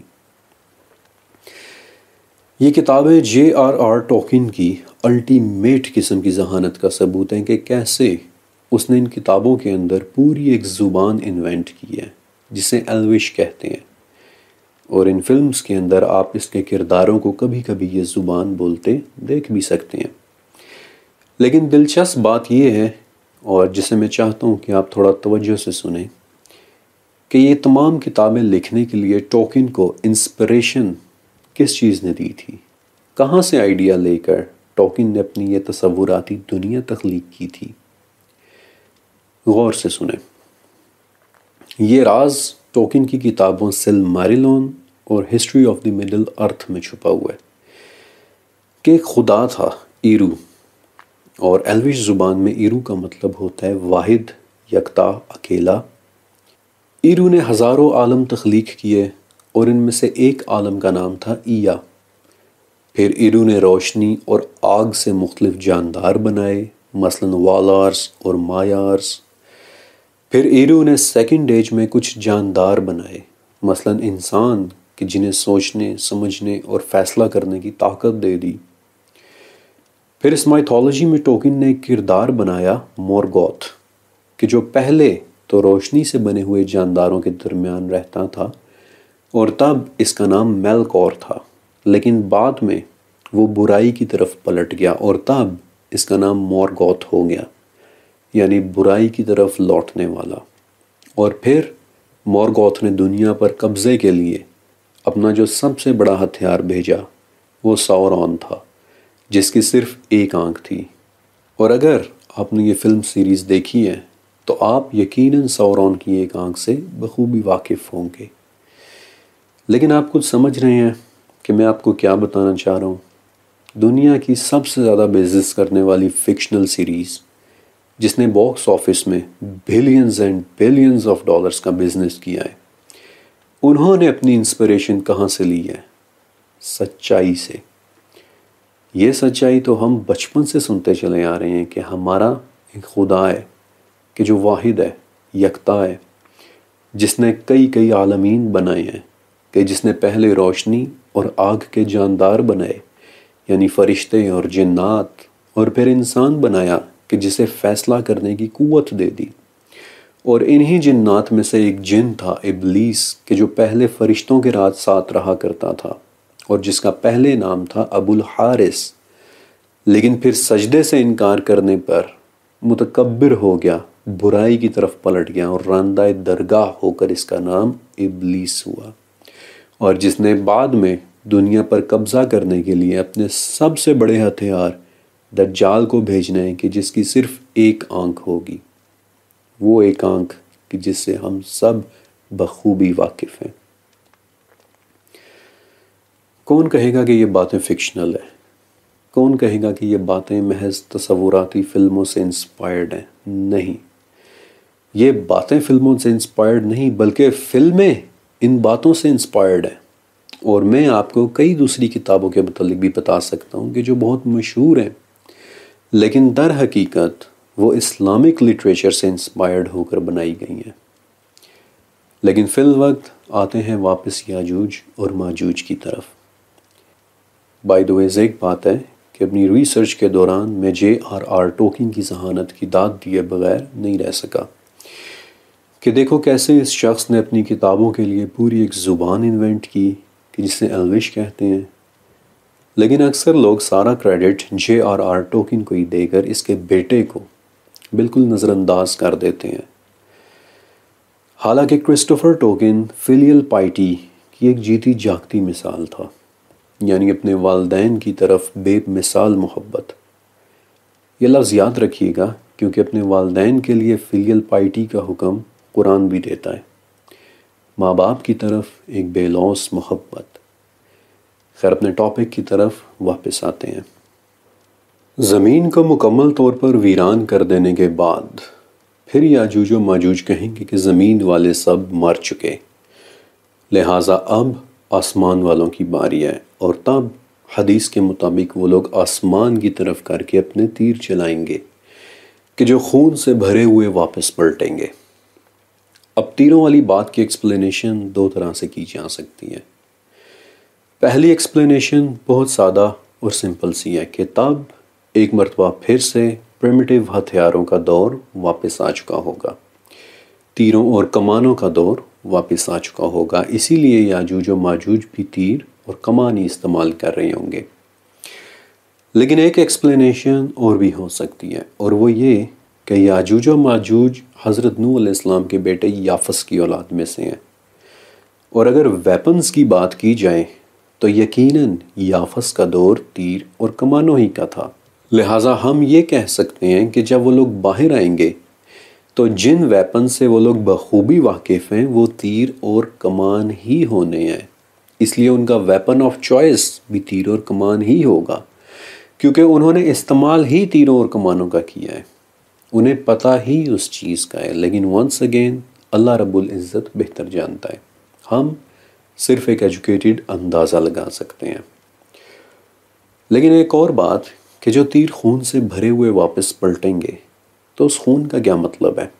یہ کتابیں جے آر آر ٹولکین کی الٹیمیٹ قسم کی ذہانت کا ثبوت ہیں کہ کیسے اس نے ان کتابوں کے اندر پوری ایک زبان انوینٹ کی ہے جسے ایلوش کہتے ہیں، اور ان فلمز کے اندر آپ اس کے کرداروں کو کبھی کبھی یہ زبان بولتے دیکھ بھی سکتے ہیں۔ لیکن دلچسپ بات یہ ہے، اور جسے میں چاہتا ہوں کہ آپ تھوڑا توجہ سے سنیں، کہ یہ تمام کتابیں لکھنے کے لیے ٹولکین کو انسپریشن کس چیز نے دی تھی، کہاں سے آئیڈیا لے کر ٹولکین نے اپنی یہ تصوراتی دنیا تخلیق کی تھی؟ غور سے سنیں۔ یہ راز ٹولکین کی کتابوں سلماریلون اور History of the Middle Earth میں چھپا ہوا ہے کہ ایک خدا تھا، ایرو، اور ایلوش زبان میں ایرو کا مطلب ہوتا ہے واحد، یکتا، اکیلا۔ ایرو نے ہزاروں عالم تخلیق کیے اور ان میں سے ایک عالم کا نام تھا ایا۔ پھر ایرو نے روشنی اور آگ سے مختلف جاندار بنائے، مثلاً والارس اور مایارس۔ پھر ایرو نے سیکنڈ ایج میں کچھ جاندار بنائے، مثلاً انسان کہ جنہیں سوچنے، سمجھنے اور فیصلہ کرنے کی طاقت دے دی۔ پھر اس مائتھولوجی میں ٹولکین نے ایک کردار بنایا مورگوتھ، کہ جو پہلے تو روشنی سے بنے ہوئے جانداروں کے درمیان رہتا تھا اور تب اس کا نام میلکور تھا، لیکن بعد میں وہ برائی کی طرف پلٹ گیا اور تب اس کا نام مورگوتھ ہو گیا، یعنی برائی کی طرف لوٹنے والا۔ اور پھر مورگوتھ نے دنیا پر قبضے کے لیے اپنا جو سب سے بڑا ہتھیار بھیجا وہ ساورون تھا، جس کی صرف ایک آنکھ تھی۔ اور اگر آپ نے یہ فلم سیریز دیکھی ہے تو آپ یقیناً ساورون کی ایک آنکھ سے بخوبی واقف ہوں گے۔ لیکن آپ کچھ سمجھ رہے ہیں کہ میں آپ کو کیا بتانا چاہ رہا ہوں؟ دنیا کی سب سے زیادہ بزنس کرنے والی فکشنل سیریز جس نے باکس آفس میں billions and billions of dollars کا بزنس کیا ہے، انہوں نے اپنی انسپریشن کہاں سے لی ہے؟ سچائی سے۔ یہ سچائی تو ہم بچپن سے سنتے چلے آ رہے ہیں کہ ہمارا ایک خدا ہے کہ جو واحد ہے، یکتا ہے، جس نے کئی کئی عالمین بنائے ہیں، کہ جس نے پہلے روشنی اور آگ کے جاندار بنائے یعنی فرشتے اور جنات، اور پھر انسان بنایا کہ جسے فیصلہ کرنے کی قوت دے دی۔ اور انہی جنات میں سے ایک جن تھا ابلیس، کہ جو پہلے فرشتوں کے رات ساتھ رہا کرتا تھا اور جس کا پہلے نام تھا ابو الحارث، لیکن پھر سجدے سے انکار کرنے پر متکبر ہو گیا برائی کی طرف پلٹ گیا اور راندہ درگاہ ہو کر اس کا نام ابلیس ہوا، اور جس نے بعد میں دنیا پر قبضہ کرنے کے لیے اپنے سب سے بڑے ہتھیار دجال کو بھیجنا ہے کہ جس کی صرف ایک آنکھ ہوگی، وہ ایک آنکھ کہ جس سے ہم سب بخوبی واقف ہیں۔ کون کہے گا کہ یہ باتیں فکشنل ہیں؟ کون کہے گا کہ یہ باتیں محض تصوراتی فلموں سے انسپائرڈ ہیں؟ نہیں، یہ باتیں فلموں سے انسپائرڈ نہیں بلکہ فلمیں ان باتوں سے انسپائرڈ ہیں۔ اور میں آپ کو کئی دوسری کتابوں کے متعلق بھی بتا سکتا ہوں کہ جو بہت مشہور ہیں، لیکن در حقیقت وہ اسلامک لٹریچر سے انسپائرڈ ہو کر بنائی گئی ہیں۔ لیکن فی الوقت آتے ہیں واپس یاجوج اور ماجوج کی طرف۔ بائی دا ویز ایک بات ہے کہ اپنی ریسرچ کے دوران میں جے آر آر ٹولکین کی ذہانت کی داد دیے بغیر نہیں رہ سکا کہ دیکھو کیسے اس شخص نے اپنی کتابوں کے لیے پوری ایک زبان انوینٹ کی کہ جسے ایلوش کہتے ہیں، لیکن اکثر لوگ سارا credit J R R Tolkien کو ہی دے کر اس کے بیٹے کو بالکل نظر انداز کر دیتے ہیں۔ حالانکہ کرسٹوفر ٹولکین فلیل پائٹی کی ایک جیتی جاگتی مثال تھا، یعنی اپنے والدین کی طرف بے مثال محبت۔ یہ لفظ یاد رکھیے گا کیونکہ اپنے والدین کے لیے فلیل پائٹی کا حکم قرآن بھی دیتا ہے، ماں باپ کی طرف ایک بے لوث محبت۔ خیر، اپنے ٹاپک کی طرف واپس آتے ہیں۔ زمین کو مکمل طور پر ویران کر دینے کے بعد پھر یاجوج و ماجوج کہیں گے کہ زمین والے سب مر چکے، لہٰذا اب آسمان والوں کی باری ہے، اور تب حدیث کے مطابق وہ لوگ آسمان کی طرف کر کے اپنے تیر چلائیں گے کہ جو خون سے بھرے ہوئے واپس پلٹیں گے۔ اب تیروں والی بات کی ایکسپلینیشن دو طرح سے کی جا سکتی ہے۔ پہلی ایکسپلینیشن بہت سادہ اور سمپل سی ہے کہ تب ایک مرتبہ پھر سے پریمیٹیو ہتھیاروں کا دور واپس آ چکا ہوگا، تیروں اور کمانوں کا دور واپس آ چکا ہوگا، اسی لیے یاجوج و ماجوج بھی تیر اور کمان ہی استعمال کر رہے ہوں گے۔ لیکن ایک ایکسپلینیشن اور بھی ہو سکتی ہے، اور وہ یہ کہ یاجوج و ماجوج حضرت نوح علیہ السلام کے بیٹے یافس کی اولاد میں سے ہیں، اور اگر ویپنز کی بات کی جائے تو یقیناً یافس کا دور تیر اور کمانوں ہی کا تھا، لہٰذا ہم یہ کہہ سکتے ہیں کہ جب وہ لوگ باہر آئیں گے تو جن ویپن سے وہ لوگ بخوبی واقف ہیں وہ تیر اور کمان ہی ہونے ہیں، اس لیے ان کا ویپن آف چوائس بھی تیر اور کمان ہی ہوگا، کیونکہ انہوں نے استعمال ہی تیروں اور کمانوں کا کیا ہے، انہیں پتہ ہی اس چیز کا ہے۔ لیکن ونس اگین اللہ رب العزت بہتر جانتا ہے، ہم صرف ایک ایجوکیٹڈ اندازہ لگا سکتے ہیں۔ لیکن ایک اور بات کہ جو تیر خون سے بھرے ہوئے واپس پلٹیں گے تو اس خون کا کیا مطلب ہے؟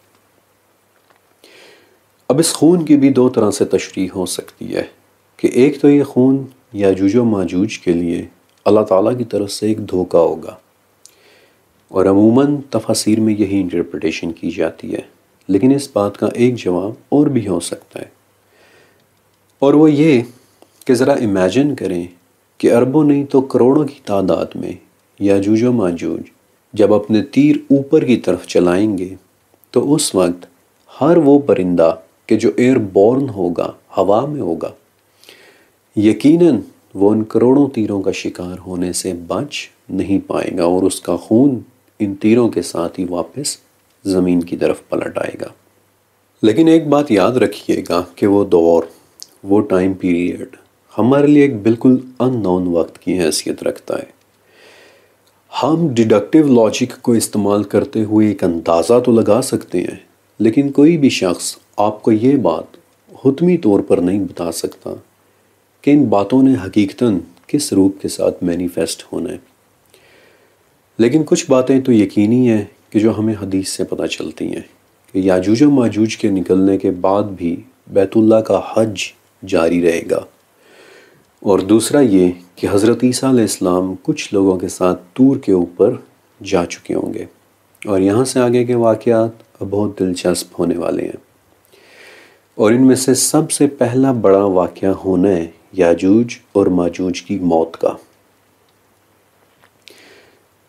اب اس خون کی بھی دو طرح سے تشریح ہو سکتی ہے کہ ایک تو یہ خون یاجوج و ماجوج کے لیے اللہ تعالیٰ کی طرف سے ایک دھوکہ ہوگا، اور عموماً تفاسیر میں یہی انٹرپریٹیشن کی جاتی ہے، لیکن اس بات کا ایک جواب اور بھی ہو سکتا ہے، اور وہ یہ کہ ذرا امیجن کریں کہ اربوں نہیں تو کروڑوں کی تعداد میں یاجوج و ماجوج جب اپنے تیر اوپر کی طرف چلائیں گے تو اس وقت ہر وہ پرندہ کہ جو ایئر بورن ہوگا، ہوا میں ہوگا، یقیناً وہ ان کروڑوں تیروں کا شکار ہونے سے بچ نہیں پائے گا، اور اس کا خون ان تیروں کے ساتھ ہی واپس زمین کی طرف پلٹ آئے گا۔ لیکن ایک بات یاد رکھیے گا کہ وہ دور، وہ ٹائم پیریڈ ہمارے لیے ایک بالکل ان نون وقت کی حیثیت رکھتا ہے۔ ہم ڈیڈکٹیو لاجک کو استعمال کرتے ہوئے ایک اندازہ تو لگا سکتے ہیں، لیکن کوئی بھی شخص آپ کو یہ بات حتمی طور پر نہیں بتا سکتا کہ ان باتوں نے حقیقتاً کس روپ کے ساتھ مینیفیسٹ ہونا ہے۔ لیکن کچھ باتیں تو یقینی ہیں کہ جو ہمیں حدیث سے پتہ چلتی ہیں کہ یاجوج و ماجوج کے نکلنے کے بعد بھی بیت اللہ کا حج جاری رہے گا، اور دوسرا یہ کہ حضرت عیسیٰ علیہ السلام کچھ لوگوں کے ساتھ طور کے اوپر جا چکے ہوں گے، اور یہاں سے آگے کے واقعات اب بہت دلچسپ ہونے والے ہیں، اور ان میں سے سب سے پہلا بڑا واقعہ ہونا ہے یاجوج اور ماجوج کی موت کا۔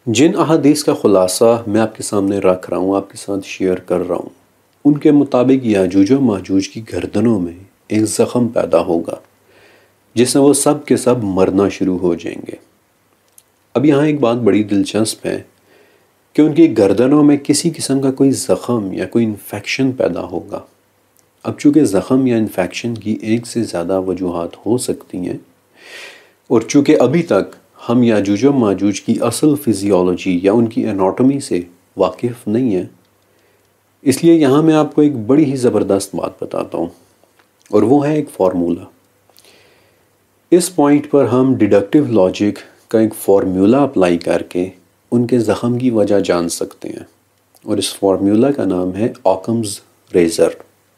جن احادیث کا خلاصہ میں آپ کے سامنے رکھ رہا ہوں، آپ کے ساتھ شیئر کر رہا ہوں، ان کے مطابق یاجوج و ماجوج کی گردنوں میں ایک زخم پیدا ہوگا جس سے وہ سب کے سب مرنا شروع ہو جائیں گے۔ اب یہاں ایک بات بڑی دلچسپ ہے کہ ان کی گردنوں میں کسی قسم کا کوئی زخم یا کوئی انفیکشن پیدا ہوگا۔ اب چونکہ زخم یا انفیکشن کی ایک سے زیادہ وجوہات ہو سکتی ہیں، اور چونکہ ابھی تک ہم یاجوج و ماجوج کی اصل فزیولوجی یا ان کی اناٹومی سے واقف نہیں ہیں، اس لیے یہاں میں آپ کو ایک بڑی ہی زبردست بات بتاتا ہوں، اور وہ ہے ایک فارمولا۔ اس پوائنٹ پر ہم ڈیڈکٹیو لاجک کا ایک فارمولا اپلائی کر کے ان کے زخم کی وجہ جان سکتے ہیں، اور اس فارمولا کا نام ہے آکمز ریزر۔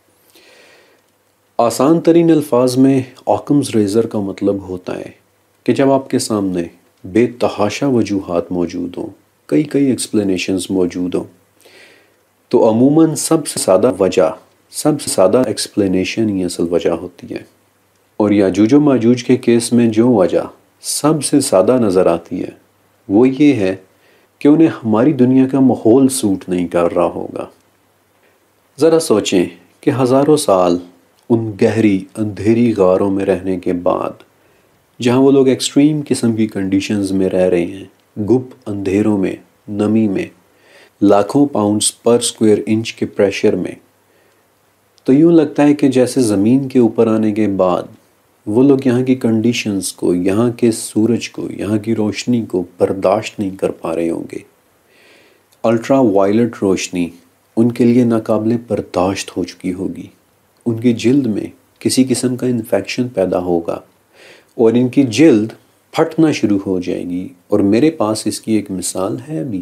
آسان ترین الفاظ میں آکمز ریزر کا مطلب ہوتا ہے کہ جب آپ کے سامنے بے تحاشا وجوہات موجود ہوں، کئی کئی ایکسپلینیشنز موجود ہوں، تو عموماً سب سے سادہ وجہ، سب سے سادہ ایکسپلینیشن ہی اصل وجہ ہوتی ہے۔ اور یاجوج و ماجوج کے کیس میں جو وجہ سب سے سادہ نظر آتی ہے وہ یہ ہے کہ انہیں ہماری دنیا کا ماحول سوٹ نہیں کر رہا ہوگا۔ ذرا سوچیں کہ ہزاروں سال ان گہری اندھیری غاروں میں رہنے کے بعد، جہاں وہ لوگ ایکسٹریم قسم کی کنڈیشنز میں رہ رہے ہیں، گپ اندھیروں میں، نمی میں، لاکھوں پاؤنڈز پر سکوئر انچ کے پریشر میں، تو یوں لگتا ہے کہ جیسے زمین کے اوپر آنے کے بعد وہ لوگ یہاں کی کنڈیشنز کو، یہاں کے سورج کو، یہاں کی روشنی کو برداشت نہیں کر پا رہے ہوں گے۔ الٹرا وائلٹ روشنی ان کے لیے ناقابل برداشت ہو چکی ہوگی، ان کی جلد میں کسی قسم کا انفیکشن پیدا ہوگا اور ان کی جلد پھٹنا شروع ہو جائے گی، اور میرے پاس اس کی ایک مثال ہے بھی۔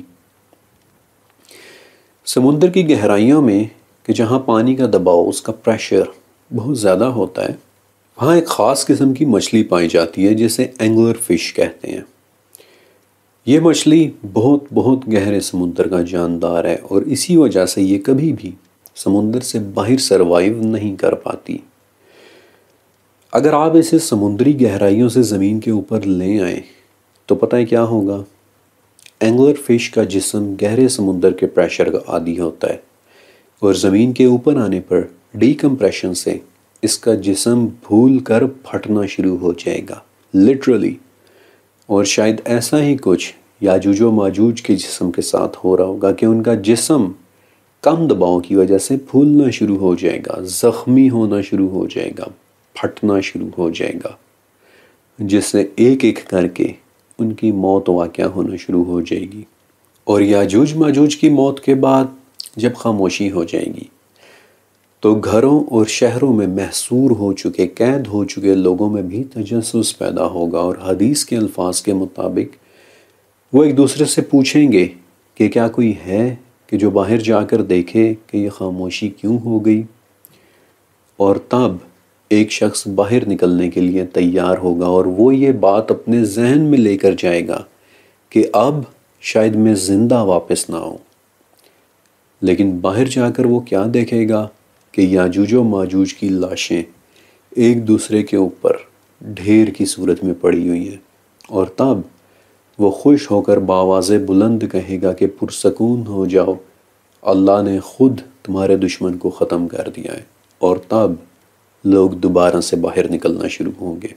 سمندر کی گہرائیوں میں کہ جہاں پانی کا دباؤ، اس کا پریشر بہت زیادہ ہوتا ہے، وہاں ایک خاص قسم کی مچھلی پائی جاتی ہے جسے اینگلر فش کہتے ہیں۔ یہ مچھلی بہت بہت گہرے سمندر کا جاندار ہے، اور اسی وجہ سے یہ کبھی بھی سمندر سے باہر سروائیو نہیں کر پاتی۔ اگر آپ اسے سمندری گہرائیوں سے زمین کے اوپر لے آئیں تو پتہ ہے کیا ہوگا؟ اینگلر فش کا جسم گہرے سمندر کے پریشر کا عادی ہوتا ہے، اور زمین کے اوپر آنے پر ڈی کمپریشن سے اس کا جسم پھول کر پھٹنا شروع ہو جائے گا، لٹرلی۔ اور شاید ایسا ہی کچھ یاجوج و ماجوج کے جسم کے ساتھ ہو رہا ہوگا کہ ان کا جسم کم دباؤ کی وجہ سے پھولنا شروع ہو جائے گا، زخمی ہونا شروع ہو جائے گا، پھٹنا شروع ہو جائے گا، جس سے ایک ایک کر کے ان کی موت واقع ہونا شروع ہو جائے گی۔ اور یاجوج ماجوج کی موت کے بعد جب خاموشی ہو جائے گی تو گھروں اور شہروں میں محصور ہو چکے، قید ہو چکے لوگوں میں بھی تجسس پیدا ہوگا، اور حدیث کے الفاظ کے مطابق وہ ایک دوسرے سے پوچھیں گے کہ کیا کوئی ہے کہ جو باہر جا کر دیکھے کہ یہ خاموشی کیوں ہو گئی، اور تب ایک شخص باہر نکلنے کے لیے تیار ہوگا، اور وہ یہ بات اپنے ذہن میں لے کر جائے گا کہ اب شاید میں زندہ واپس نہ آؤں۔ لیکن باہر جا کر وہ کیا دیکھے گا کہ یاجوج و ماجوج کی لاشیں ایک دوسرے کے اوپر ڈھیر کی صورت میں پڑی ہوئی ہیں، اور تب وہ خوش ہو کر بآواز بلند کہے گا کہ پرسکون ہو جاؤ، اللہ نے خود تمہارے دشمن کو ختم کر دیا ہے، اور تب لوگ دوبارہ سے باہر نکلنا شروع ہوں گے۔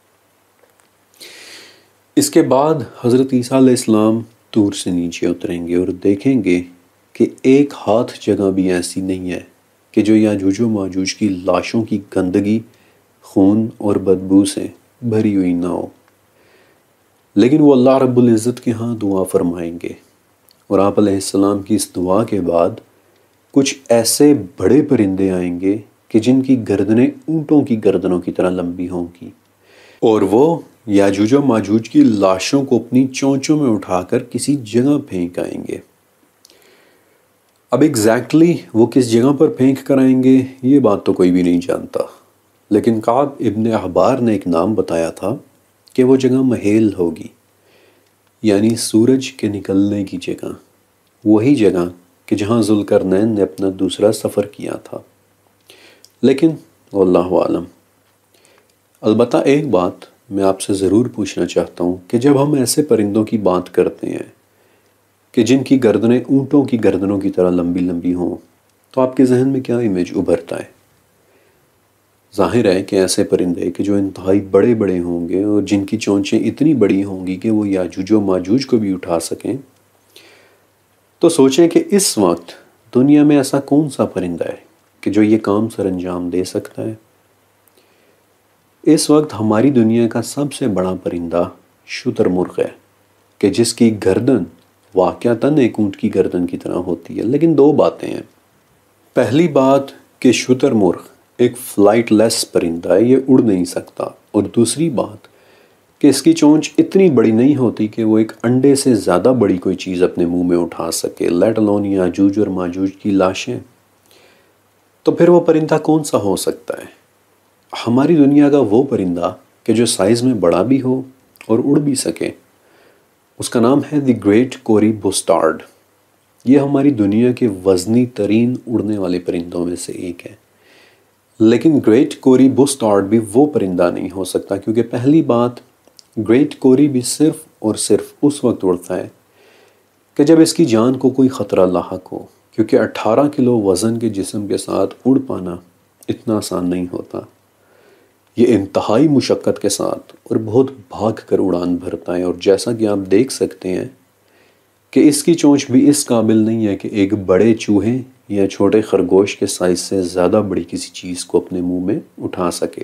اس کے بعد حضرت عیسیٰ علیہ السلام طور سے نیچے اتریں گے اور دیکھیں گے کہ ایک ہاتھ جگہ بھی ایسی نہیں ہے کہ جو یاجوج و ماجوج کی لاشوں کی گندگی، خون اور بدبو سے بھری ہوئی نہ ہو۔ لیکن وہ اللہ رب العزت کے ہاں دعا فرمائیں گے، اور آپ علیہ السلام کی اس دعا کے بعد کچھ ایسے بڑے پرندے آئیں گے کہ جن کی گردنیں اونٹوں کی گردنوں کی طرح لمبی ہوں گی، اور وہ یاجوج و ماجوج کی لاشوں کو اپنی چونچوں میں اٹھا کر کسی جگہ پھینک آئیں گے۔ اب ایگزیکٹلی وہ کس جگہ پر پھینک کر آئیں گے یہ بات تو کوئی بھی نہیں جانتا، لیکن کعب ابن احبار نے ایک نام بتایا تھا کہ وہ جگہ مہیل ہوگی، یعنی سورج کے نکلنے کی جگہ، وہی جگہ کہ جہاں ذوالقرنین نے اپنا دوسرا سفر کیا تھا۔ لیکن واللہ عالم۔ البتہ ایک بات میں آپ سے ضرور پوچھنا چاہتا ہوں کہ جب ہم ایسے پرندوں کی بات کرتے ہیں کہ جن کی گردنیں اونٹوں کی گردنوں کی طرح لمبی لمبی ہوں، تو آپ کے ذہن میں کیا امیج ابھرتا ہے؟ ظاہر ہے کہ ایسے پرندے کہ جو انتہائی بڑے بڑے ہوں گے اور جن کی چونچیں اتنی بڑی ہوں گی کہ وہ یاجوج و ماجوج کو بھی اٹھا سکیں، تو سوچیں کہ اس وقت دنیا میں ایسا کون سا پرندہ ہے کہ جو یہ کام سر انجام دے سکتا ہے؟ اس وقت ہماری دنیا کا سب سے بڑا پرندہ شتر مرغ ہے کہ جس کی گردن واقعتاً ایک اونٹ کی گردن کی طرح ہوتی ہے، لیکن دو باتیں ہیں۔ پہلی بات کہ شتر مرغ ایک فلائٹ لیس پرندہ ہے، یہ اڑ نہیں سکتا، اور دوسری بات کہ اس کی چونچ اتنی بڑی نہیں ہوتی کہ وہ ایک انڈے سے زیادہ بڑی کوئی چیز اپنے منہ میں اٹھا سکے، لیٹ الون یاجوج اور ماجوج کی لاشیں۔ تو پھر وہ پرندہ کون سا ہو سکتا ہے؟ ہماری دنیا کا وہ پرندہ کہ جو سائز میں بڑا بھی ہو اور اڑ بھی سکے، اس کا نام ہے دی گریٹ کوری بسٹارڈ۔ یہ ہماری دنیا کے وزنی ترین اڑنے والے پرندوں میں سے ایک ہے، لیکن گریٹ کوری بسٹارڈ بھی وہ پرندہ نہیں ہو سکتا، کیونکہ پہلی بات گریٹ کوری بھی صرف اور صرف اس وقت اڑتا ہے کہ جب اس کی جان کو کوئی خطرہ لاحق ہو، کیونکہ اٹھارہ کلو وزن کے جسم کے ساتھ اڑ پانا اتنا آسان نہیں ہوتا۔ یہ انتہائی مشقت کے ساتھ اور بہت بھاگ کر اڑان بھرتا ہے، اور جیسا کہ آپ دیکھ سکتے ہیں کہ اس کی چونچ بھی اس قابل نہیں ہے کہ ایک بڑے چوہے یا چھوٹے خرگوش کے سائز سے زیادہ بڑی کسی چیز کو اپنے منہ میں اٹھا سکے۔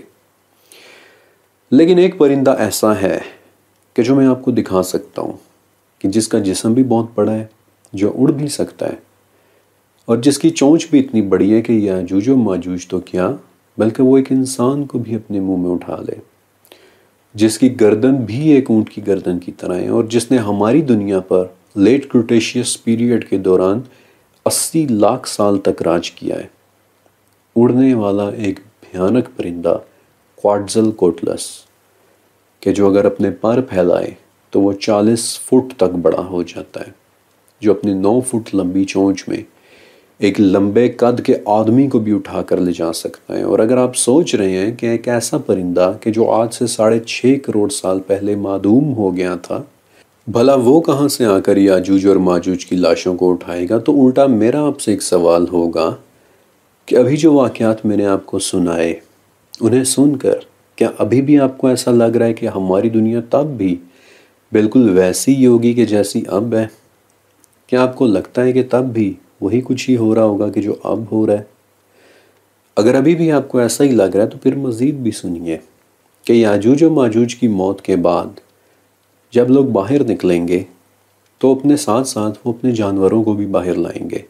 لیکن ایک پرندہ ایسا ہے کہ جو میں آپ کو دکھا سکتا ہوں کہ جس کا جسم بھی بہت بڑا ہے، جو اڑ بھی سکتا ہے، اور جس کی چونچ بھی اتنی بڑی ہے کہ یاجوج و ماجوج تو کیا بلکہ وہ ایک انسان کو بھی اپنے منہ میں اٹھا لے، جس کی گردن بھی ایک اونٹ کی گردن کی طرح ہے، اور جس نے ہماری دنیا پر لیٹ کریٹیشیس پیریڈ کے دوران اسی لاکھ سال تک راج کیا ہے۔ اڑنے والا ایک بھیانک پرندہ کوادزل کوٹلس کہ جو اگر اپنے پر پھیلائے تو وہ چالیس فٹ تک بڑا ہو جاتا ہے، جو اپنی نو فٹ لمبی چونچ میں ایک لمبے قد کے آدمی کو بھی اٹھا کر لے جا سکتا ہے۔ اور اگر آپ سوچ رہے ہیں کہ ایک ایسا پرندہ کہ جو آج سے ساڑھے چھ کروڑ سال پہلے معدوم ہو گیا تھا، بھلا وہ کہاں سے آ کر یاجوج اور ماجوج کی لاشوں کو اٹھائے گا، تو الٹا میرا آپ سے ایک سوال ہوگا کہ ابھی جو واقعات میں نے آپ کو سنائے، انہیں سن کر کیا ابھی بھی آپ کو ایسا لگ رہا ہے کہ ہماری دنیا تب بھی بالکل ویسی ہی ہوگی کہ جیسی اب ہے؟ کیا آپ کو لگتا ہے کہ تب بھی وہی کچھ ہی ہو رہا ہوگا کہ جو اب ہو رہا ہے؟ اگر ابھی بھی آپ کو ایسا ہی لگ رہا ہے تو پھر مزید بھی سنیے کہ یاجوج و ماجوج کی موت کے بعد جب لوگ باہر نکلیں گے تو اپنے ساتھ ساتھ وہ اپنے جانوروں کو بھی باہر لائیں گے،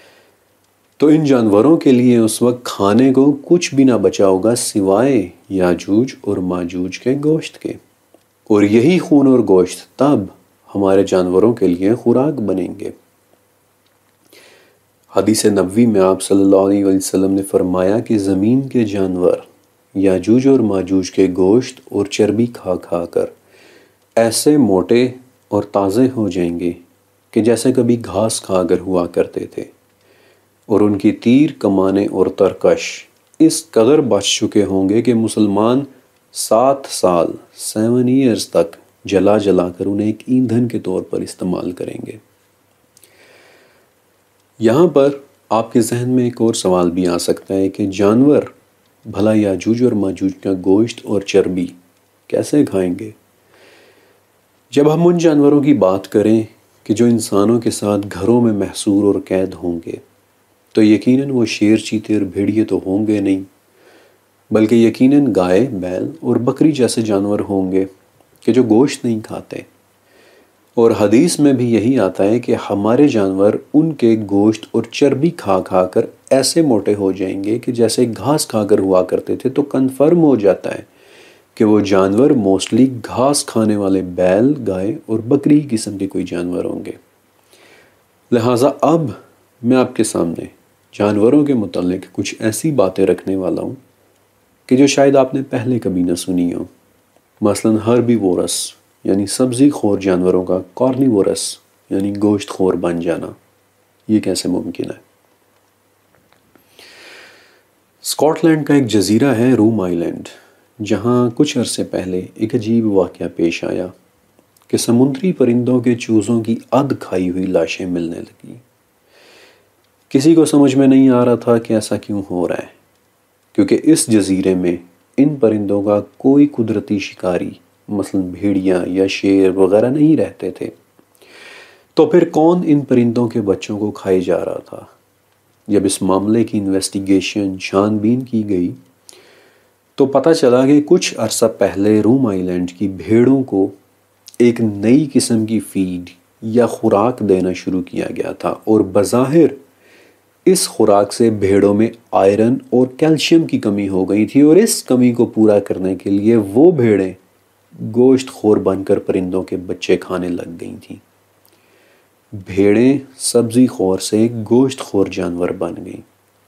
تو ان جانوروں کے لیے اس وقت کھانے کو کچھ بھی نہ بچا ہوگا سوائے یاجوج اور ماجوج کے گوشت کے، اور یہی خون اور گوشت تب ہمارے جانوروں کے لیے خوراک بنیں گے۔ حدیث نبوی میں آپ صلی اللہ علیہ وسلم نے فرمایا کہ زمین کے جانور یاجوج اور ماجوج کے گوشت اور چربی کھا کھا کر ایسے موٹے اور تازے ہو جائیں گے کہ جیسے کبھی گھاس کھا کر ہوا کرتے تھے، اور ان کی تیر کمانے اور ترکش اس قدر بچ چکے ہوں گے کہ مسلمان سات سال سیون ایئرز تک جلا جلا کر انہیں ایک ایندھن کے طور پر استعمال کریں گے۔ یہاں پر آپ کے ذہن میں ایک اور سوال بھی آ سکتا ہے کہ جانور بھلا یاجوج اور ماجوج کا گوشت اور چربی کیسے کھائیں گے؟ جب ہم ان جانوروں کی بات کریں کہ جو انسانوں کے ساتھ گھروں میں محصور اور قید ہوں گے، تو یقیناً وہ شیر چیتے اور بھیڑیے تو ہوں گے نہیں، بلکہ یقیناً گائے، بیل اور بکری جیسے جانور ہوں گے کہ جو گوشت نہیں کھاتے۔ اور حدیث میں بھی یہی آتا ہے کہ ہمارے جانور ان کے گوشت اور چربی کھا کھا کر ایسے موٹے ہو جائیں گے کہ جیسے گھاس کھا کر ہوا کرتے تھے، تو کنفرم ہو جاتا ہے کہ وہ جانور موسٹلی گھاس کھانے والے بیل، گائے اور بکری قسم کے کوئی جانور ہوں گے۔ لہٰذا اب میں آپ کے سامنے جانوروں کے متعلق کچھ ایسی باتیں رکھنے والا ہوں کہ جو شاید آپ نے پہلے کبھی نہ سنی ہو۔ مثلاً ہربی وورس یعنی سبزی خور جانوروں کا کارنیورس یعنی گوشت خور بن جانا، یہ کیسے ممکن ہے؟ اسکاٹ لینڈ کا ایک جزیرہ ہے روم آئی لینڈ، جہاں کچھ عرصے پہلے ایک عجیب واقعہ پیش آیا کہ سمندری پرندوں کے چوزوں کی ادھ کھائی ہوئی لاشیں ملنے لگیں۔ کسی کو سمجھ میں نہیں آ رہا تھا کہ ایسا کیوں ہو رہا ہے، کیونکہ اس جزیرے میں ان پرندوں کا کوئی قدرتی شکاری مثلا بھیڑیاں یا شیر وغیرہ نہیں رہتے تھے۔ تو پھر کون ان پرندوں کے بچوں کو کھائے جا رہا تھا؟ جب اس معاملے کی انویسٹیگیشن چھان بین کی گئی تو پتہ چلا کہ کچھ عرصہ پہلے روم آئی لینڈ کی بھیڑوں کو ایک نئی قسم کی فیڈ یا خوراک دینا شروع کیا گیا تھا، اور بظاہر اس خوراک سے بھیڑوں میں آئرن اور کیلشیم کی کمی ہو گئی تھی، اور اس کمی کو پورا کرنے کے لیے وہ بھیڑیں گوشت خور بن کر پرندوں کے بچے کھانے لگ گئی تھیں۔ بھیڑیں سبزی خور سے گوشت خور جانور بن گئیں۔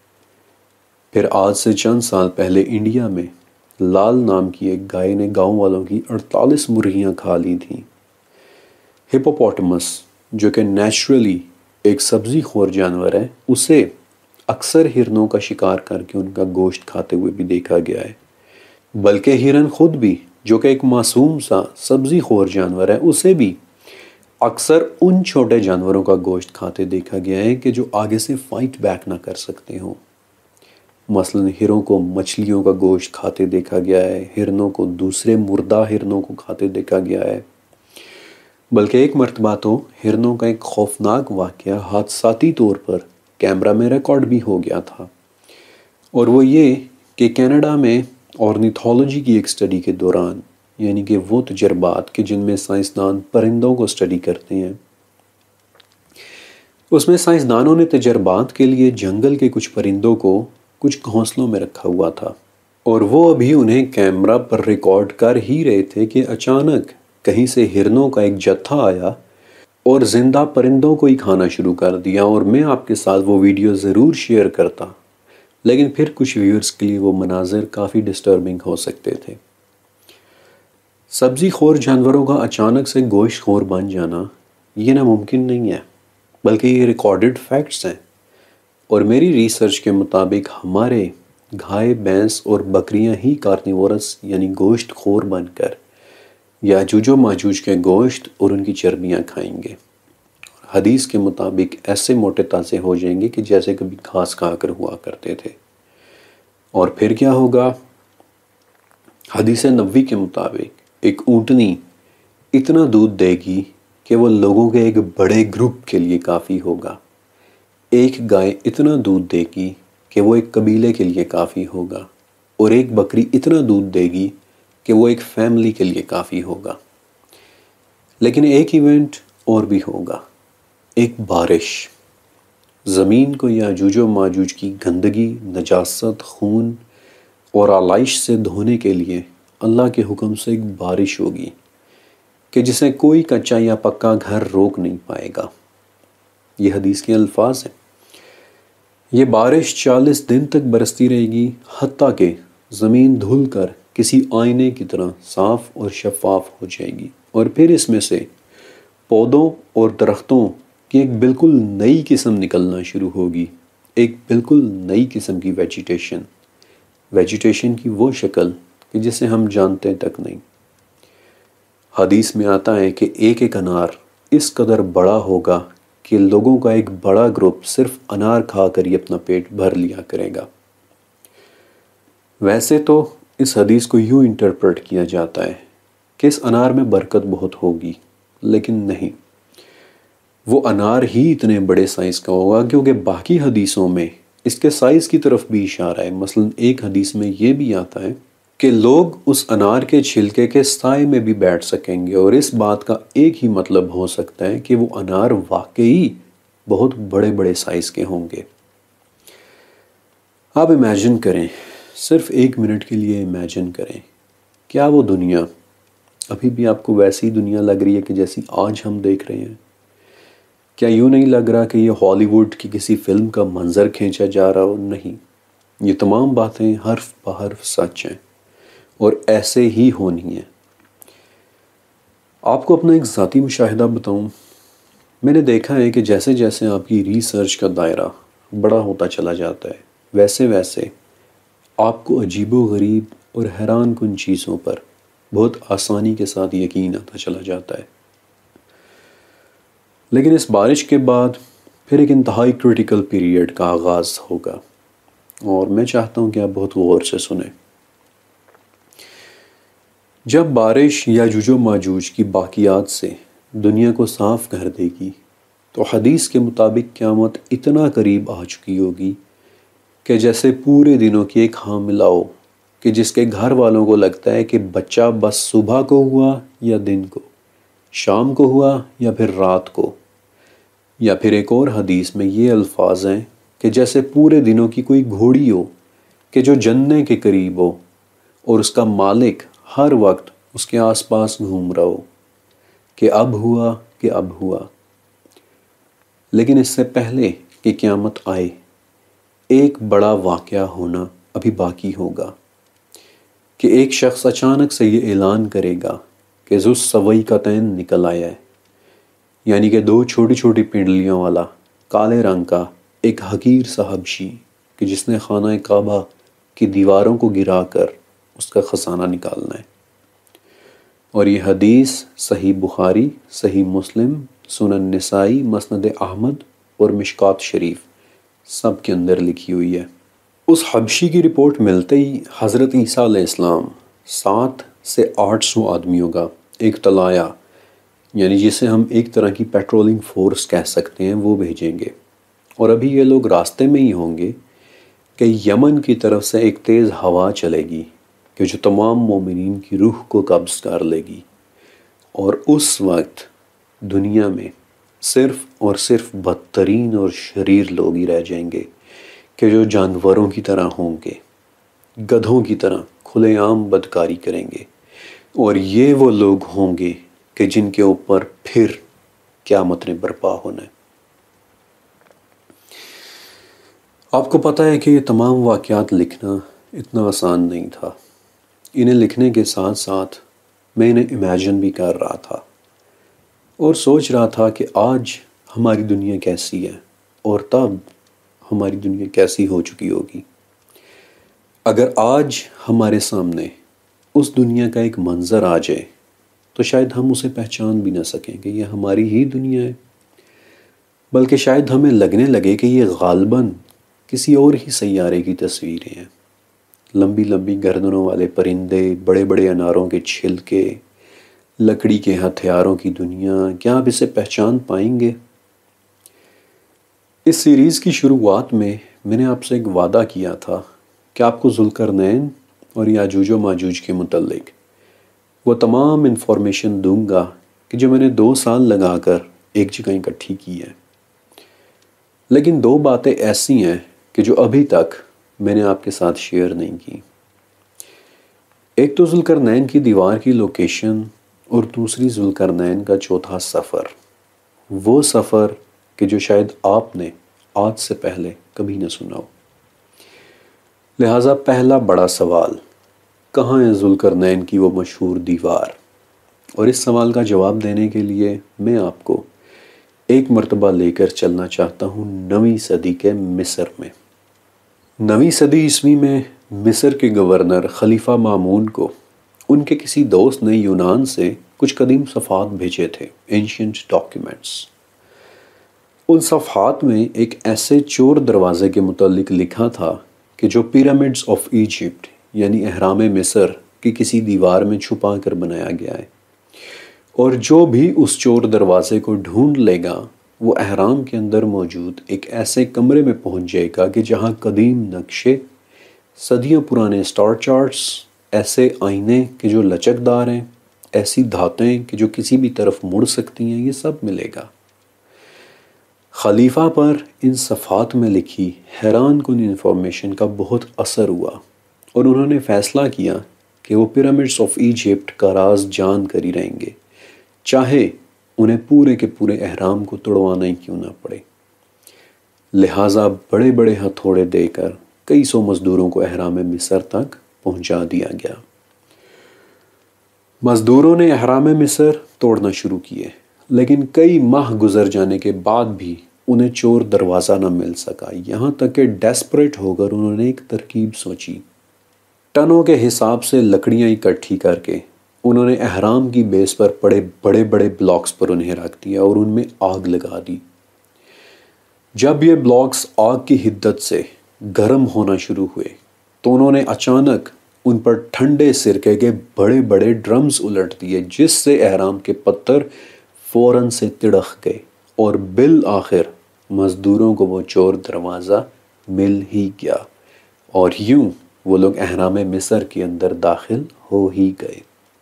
پھر آج سے چند سال پہلے انڈیا میں لال نام کی ایک گائے نے گاؤں والوں کی اڑتالیس مرغیاں کھا لی تھیں۔ ہپوپوٹمس جو کہ نیچرلی ایک سبزی خور جانور ہے، اسے اکثر ہرنوں کا شکار کر کے ان کا گوشت کھاتے ہوئے بھی دیکھا گیا ہے، بلکہ ہرن خود بھی جو کہ ایک معصوم سا سبزی خور جانور ہے، اسے بھی اکثر ان چھوٹے جانوروں کا گوشت کھاتے دیکھا گیا ہے کہ جو آگے سے فائٹ بیک نہ کر سکتے ہوں۔ مثلا ہرنوں کو مچھلیوں کا گوشت کھاتے دیکھا گیا ہے، ہرنوں کو دوسرے مردہ ہرنوں کو کھاتے دیکھا گیا ہے، بلکہ ایک مرتبہ تو ہرنوں کا ایک خوفناک واقعہ حادثاتی طور پر کیمرہ میں ریکارڈ بھی ہو گیا تھا، اور وہ یہ کہ کینیڈا میں اورنیتھولوجی کی ایک سٹڈی کے دوران، یعنی کہ وہ تجربات کہ جن میں سائنسدان پرندوں کو سٹڈی کرتے ہیں، اس میں سائنسدانوں نے تجربات کے لیے جنگل کے کچھ پرندوں کو کچھ گھونسلوں میں رکھا ہوا تھا، اور وہ ابھی انہیں کیمرہ پر ریکارڈ کر ہی رہے تھے کہ اچانک کہیں سے ہرنوں کا ایک جتھا آیا اور زندہ پرندوں کو ہی کھانا شروع کر دیا۔ اور میں آپ کے ساتھ وہ ویڈیو ضرور شیئر کرتا، لیکن پھر کچھ ویورز کے لیے وہ مناظر کافی ڈسٹربنگ ہو سکتے تھے۔ سبزی خور جانوروں کا اچانک سے گوشت خور بن جانا یہ ناممکن نہیں ہے، بلکہ یہ ریکارڈڈ فیکٹس ہیں، اور میری ریسرچ کے مطابق ہمارے گائے، بھینس اور بکریاں ہی کارنیورس یعنی گوشت خور بن کر یاجوج و ماجوج کے گوشت اور ان کی چربیاں کھائیں گے۔ حدیث کے مطابق ایسے موٹے تازے ہو جائیں گے کہ جیسے کبھی گھاس کھا کر ہوا کرتے تھے۔ اور پھر کیا ہوگا؟ حدیث نبوی کے مطابق ایک اونٹنی اتنا دودھ دے گی کہ وہ لوگوں کے ایک بڑے گروپ کے لیے کافی ہوگا۔ ایک گائے اتنا دودھ دے گی کہ وہ ایک قبیلے کے لیے کافی ہوگا، اور ایک بکری اتنا دودھ دے گی کہ وہ ایک فیملی کے لیے کافی ہوگا۔ لیکن ایک ایونٹ اور بھی ہوگا، ایک بارش۔ زمین کو یاجوج و ماجوج کی گندگی، نجاست، خون اور آلائش سے دھونے کے لیے اللہ کے حکم سے ایک بارش ہوگی کہ جسے کوئی کچا یا پکا گھر روک نہیں پائے گا۔ یہ حدیث کے الفاظ ہیں۔ یہ بارش چالیس دن تک برستی رہے گی، حتیٰ کہ زمین دھل کر کسی آئینے کی طرح صاف اور شفاف ہو جائے گی، اور پھر اس میں سے پودوں اور درختوں کی ایک بالکل نئی قسم نکلنا شروع ہوگی، ایک بالکل نئی قسم کی ویجیٹیشن ویجیٹیشن کی وہ شکل کہ جسے ہم جانتے تک نہیں۔ حدیث میں آتا ہے کہ ایک ایک انار اس قدر بڑا ہوگا کہ لوگوں کا ایک بڑا گروپ صرف انار کھا کر ہی اپنا پیٹ بھر لیا کرے گا۔ ویسے تو اس حدیث کو یوں انٹرپریٹ کیا جاتا ہے کہ اس انار میں برکت بہت ہوگی، لیکن نہیں، وہ انار ہی اتنے بڑے سائز کا ہوگا کیونکہ باقی حدیثوں میں اس کے سائز کی طرف بھی اشارہ ہے۔ مثلا ایک حدیث میں یہ بھی آتا ہے کہ لوگ اس انار کے چھلکے کے سائے میں بھی بیٹھ سکیں گے، اور اس بات کا ایک ہی مطلب ہو سکتا ہے کہ وہ انار واقعی بہت بڑے بڑے سائز کے ہوں گے۔ آپ امیجن کریں، صرف ایک منٹ کے لیے امیجن کریں، کیا وہ دنیا ابھی بھی آپ کو ویسی دنیا لگ رہی ہے کہ جیسی آج ہم دیکھ رہے ہیں؟ کیا یوں نہیں لگ رہا کہ یہ ہالی ووڈ کی کسی فلم کا منظر کھینچا جا رہا ہو؟ نہیں، یہ تمام باتیں حرف بحرف سچ ہیں اور ایسے ہی ہونی ہیں۔ آپ کو اپنا ایک ذاتی مشاہدہ بتاؤں، میں نے دیکھا ہے کہ جیسے جیسے آپ کی ریسرچ کا دائرہ بڑا ہوتا چلا جاتا ہے، ویسے ویسے آپ کو عجیب و غریب اور حیران کن چیزوں پر بہت آسانی کے ساتھ یقین آتا چلا جاتا ہے۔ لیکن اس بارش کے بعد پھر ایک انتہائی کریٹیکل پیریڈ کا آغاز ہوگا، اور میں چاہتا ہوں کہ آپ بہت غور سے سنیں۔ جب بارش یاجوج و ماجوج کی باقیات سے دنیا کو صاف کر دے گی تو حدیث کے مطابق قیامت اتنا قریب آ چکی ہوگی کہ جیسے پورے دنوں کی ایک حاملہ ہو کہ جس کے گھر والوں کو لگتا ہے کہ بچہ بس صبح کو ہوا یا دن کو، شام کو ہوا یا پھر رات کو۔ یا پھر ایک اور حدیث میں یہ الفاظ ہیں کہ جیسے پورے دنوں کی کوئی گھوڑی ہو کہ جو جننے کے قریب ہو اور اس کا مالک ہر وقت اس کے آس پاس گھوم رہا ہو کہ اب ہوا کہ اب ہوا۔ لیکن اس سے پہلے کہ قیامت آئے ایک بڑا واقعہ ہونا ابھی باقی ہوگا کہ ایک شخص اچانک سے یہ اعلان کرے گا کہ ذو السویقتین نکل آیا ہے، یعنی کہ دو چھوٹی چھوٹی پنڈلیوں والا کالے رنگ کا ایک حقیر سا حبشی کہ جس نے خانہ کعبہ کی دیواروں کو گرا کر اس کا خزانہ نکالنا ہے۔ اور یہ حدیث صحیح بخاری، صحیح مسلم، سنن نسائی، مسند احمد اور مشکات شریف سب کے اندر لکھی ہوئی ہے۔ اس حبشی کی رپورٹ ملتے ہی حضرت عیسیٰ علیہ السلام سات سے آٹھ سو آدمیوں کا ایک طلایہ، یعنی جسے ہم ایک طرح کی پیٹرولنگ فورس کہہ سکتے ہیں، وہ بھیجیں گے۔ اور ابھی یہ لوگ راستے میں ہی ہوں گے کہ یمن کی طرف سے ایک تیز ہوا چلے گی کہ جو تمام مومنین کی روح کو قبض کر لے گی، اور اس وقت دنیا میں صرف اور صرف بدترین اور شریر لوگ ہی رہ جائیں گے کہ جو جانوروں کی طرح ہوں گے، گدھوں کی طرح کھلے عام بدکاری کریں گے، اور یہ وہ لوگ ہوں گے کہ جن کے اوپر پھر قیامت نے برپا ہونا ہے۔ آپ کو پتہ ہے کہ یہ تمام واقعات لکھنا اتنا آسان نہیں تھا۔ انہیں لکھنے کے ساتھ ساتھ میں انہیں امیجن بھی کر رہا تھا اور سوچ رہا تھا کہ آج ہماری دنیا کیسی ہے اور تب ہماری دنیا کیسی ہو چکی ہوگی۔ اگر آج ہمارے سامنے اس دنیا کا ایک منظر آ جائے تو شاید ہم اسے پہچان بھی نہ سکیں کہ یہ ہماری ہی دنیا ہے، بلکہ شاید ہمیں لگنے لگے کہ یہ غالباً کسی اور ہی سیارے کی تصویریں ہیں۔ لمبی لمبی گردنوں والے پرندے، بڑے بڑے اناروں کے چھلکے، لکڑی کے ہتھیاروں کی دنیا، کیا آپ اسے پہچان پائیں گے؟ اس سیریز کی شروعات میں میں نے آپ سے ایک وعدہ کیا تھا کہ آپ کو ذوالقرنین اور یاجوج و ماجوج کے متعلق وہ تمام انفارمیشن دوں گا کہ جو میں نے دو سال لگا کر ایک جگہ اکٹھی کی ہے۔ لیکن دو باتیں ایسی ہیں کہ جو ابھی تک میں نے آپ کے ساتھ شیئر نہیں کی۔ ایک تو ذوالقرنین کی دیوار کی لوکیشن، اور دوسری ذوالقرنین کا چوتھا سفر، وہ سفر کہ جو شاید آپ نے آج سے پہلے کبھی نہ سنا ہو۔ لہٰذا پہلا بڑا سوال، کہاں ہے ذوالقرنین کی وہ مشہور دیوار؟ اور اس سوال کا جواب دینے کے لیے میں آپ کو ایک مرتبہ لے کر چلنا چاہتا ہوں نویں صدی کے مصر میں۔ نویں صدی عیسوی میں مصر کے گورنر خلیفہ مامون کو ان کے کسی دوست نے یونان سے کچھ قدیم صفحات بھیجے تھے، اینشینٹ ڈاکیومنٹس۔ ان صفحات میں ایک ایسے چور دروازے کے متعلق لکھا تھا کہ جو پیرامڈز آف ایجپٹ یعنی اہرام مصر کی کسی دیوار میں چھپا کر بنایا گیا ہے، اور جو بھی اس چور دروازے کو ڈھونڈ لے گا وہ اہرام کے اندر موجود ایک ایسے کمرے میں پہنچ جائے گا کہ جہاں قدیم نقشے، صدیوں پرانے سٹار چارٹس، ایسے آئینے کہ جو لچکدار ہیں، ایسی دھاتیں کہ جو کسی بھی طرف مڑ سکتی ہیں، یہ سب ملے گا۔ خلیفہ پر ان صفحات میں لکھی حیران کن انفارمیشن کا بہت اثر ہوا، اور انہوں نے فیصلہ کیا کہ وہ پیرامڈز آف ایجپٹ کا راز جان کر ہی رہیں گے، چاہے انہیں پورے کے پورے اہرام کو توڑوانا ہی کیوں نہ پڑے۔ لہٰذا بڑے بڑے ہتھوڑے دے کر کئی سو مزدوروں کو اہرام مصر تک پہنچا دیا گیا۔ مزدوروں نے اہرام مصر توڑنا شروع کیے، لیکن کئی ماہ گزر جانے کے بعد بھی انہیں چور دروازہ نہ مل سکا، یہاں تک کہ ڈیسپریٹ ہو کر انہوں نے ایک ترکیب سوچی۔ ٹنوں کے حساب سے لکڑیاں اکٹھی کر کے انہوں نے احرام کی بیس پر بڑے بڑے بڑے بلاکس پر انہیں رکھ دیا اور ان میں آگ لگا دی۔ جب یہ بلاکس آگ کی حدت سے گرم ہونا شروع ہوئے تو انہوں نے اچانک ان پر ٹھنڈے سرکے کے بڑے بڑے ڈرمز الٹ دیے، جس سے احرام کے پتھر فوراً سے تڑخ گئے اور بالآخر مزدوروں کو وہ چور دروازہ مل ہی گیا، اور یوں وہ لوگ احرام مصر کے اندر داخل ہو ہی گئے۔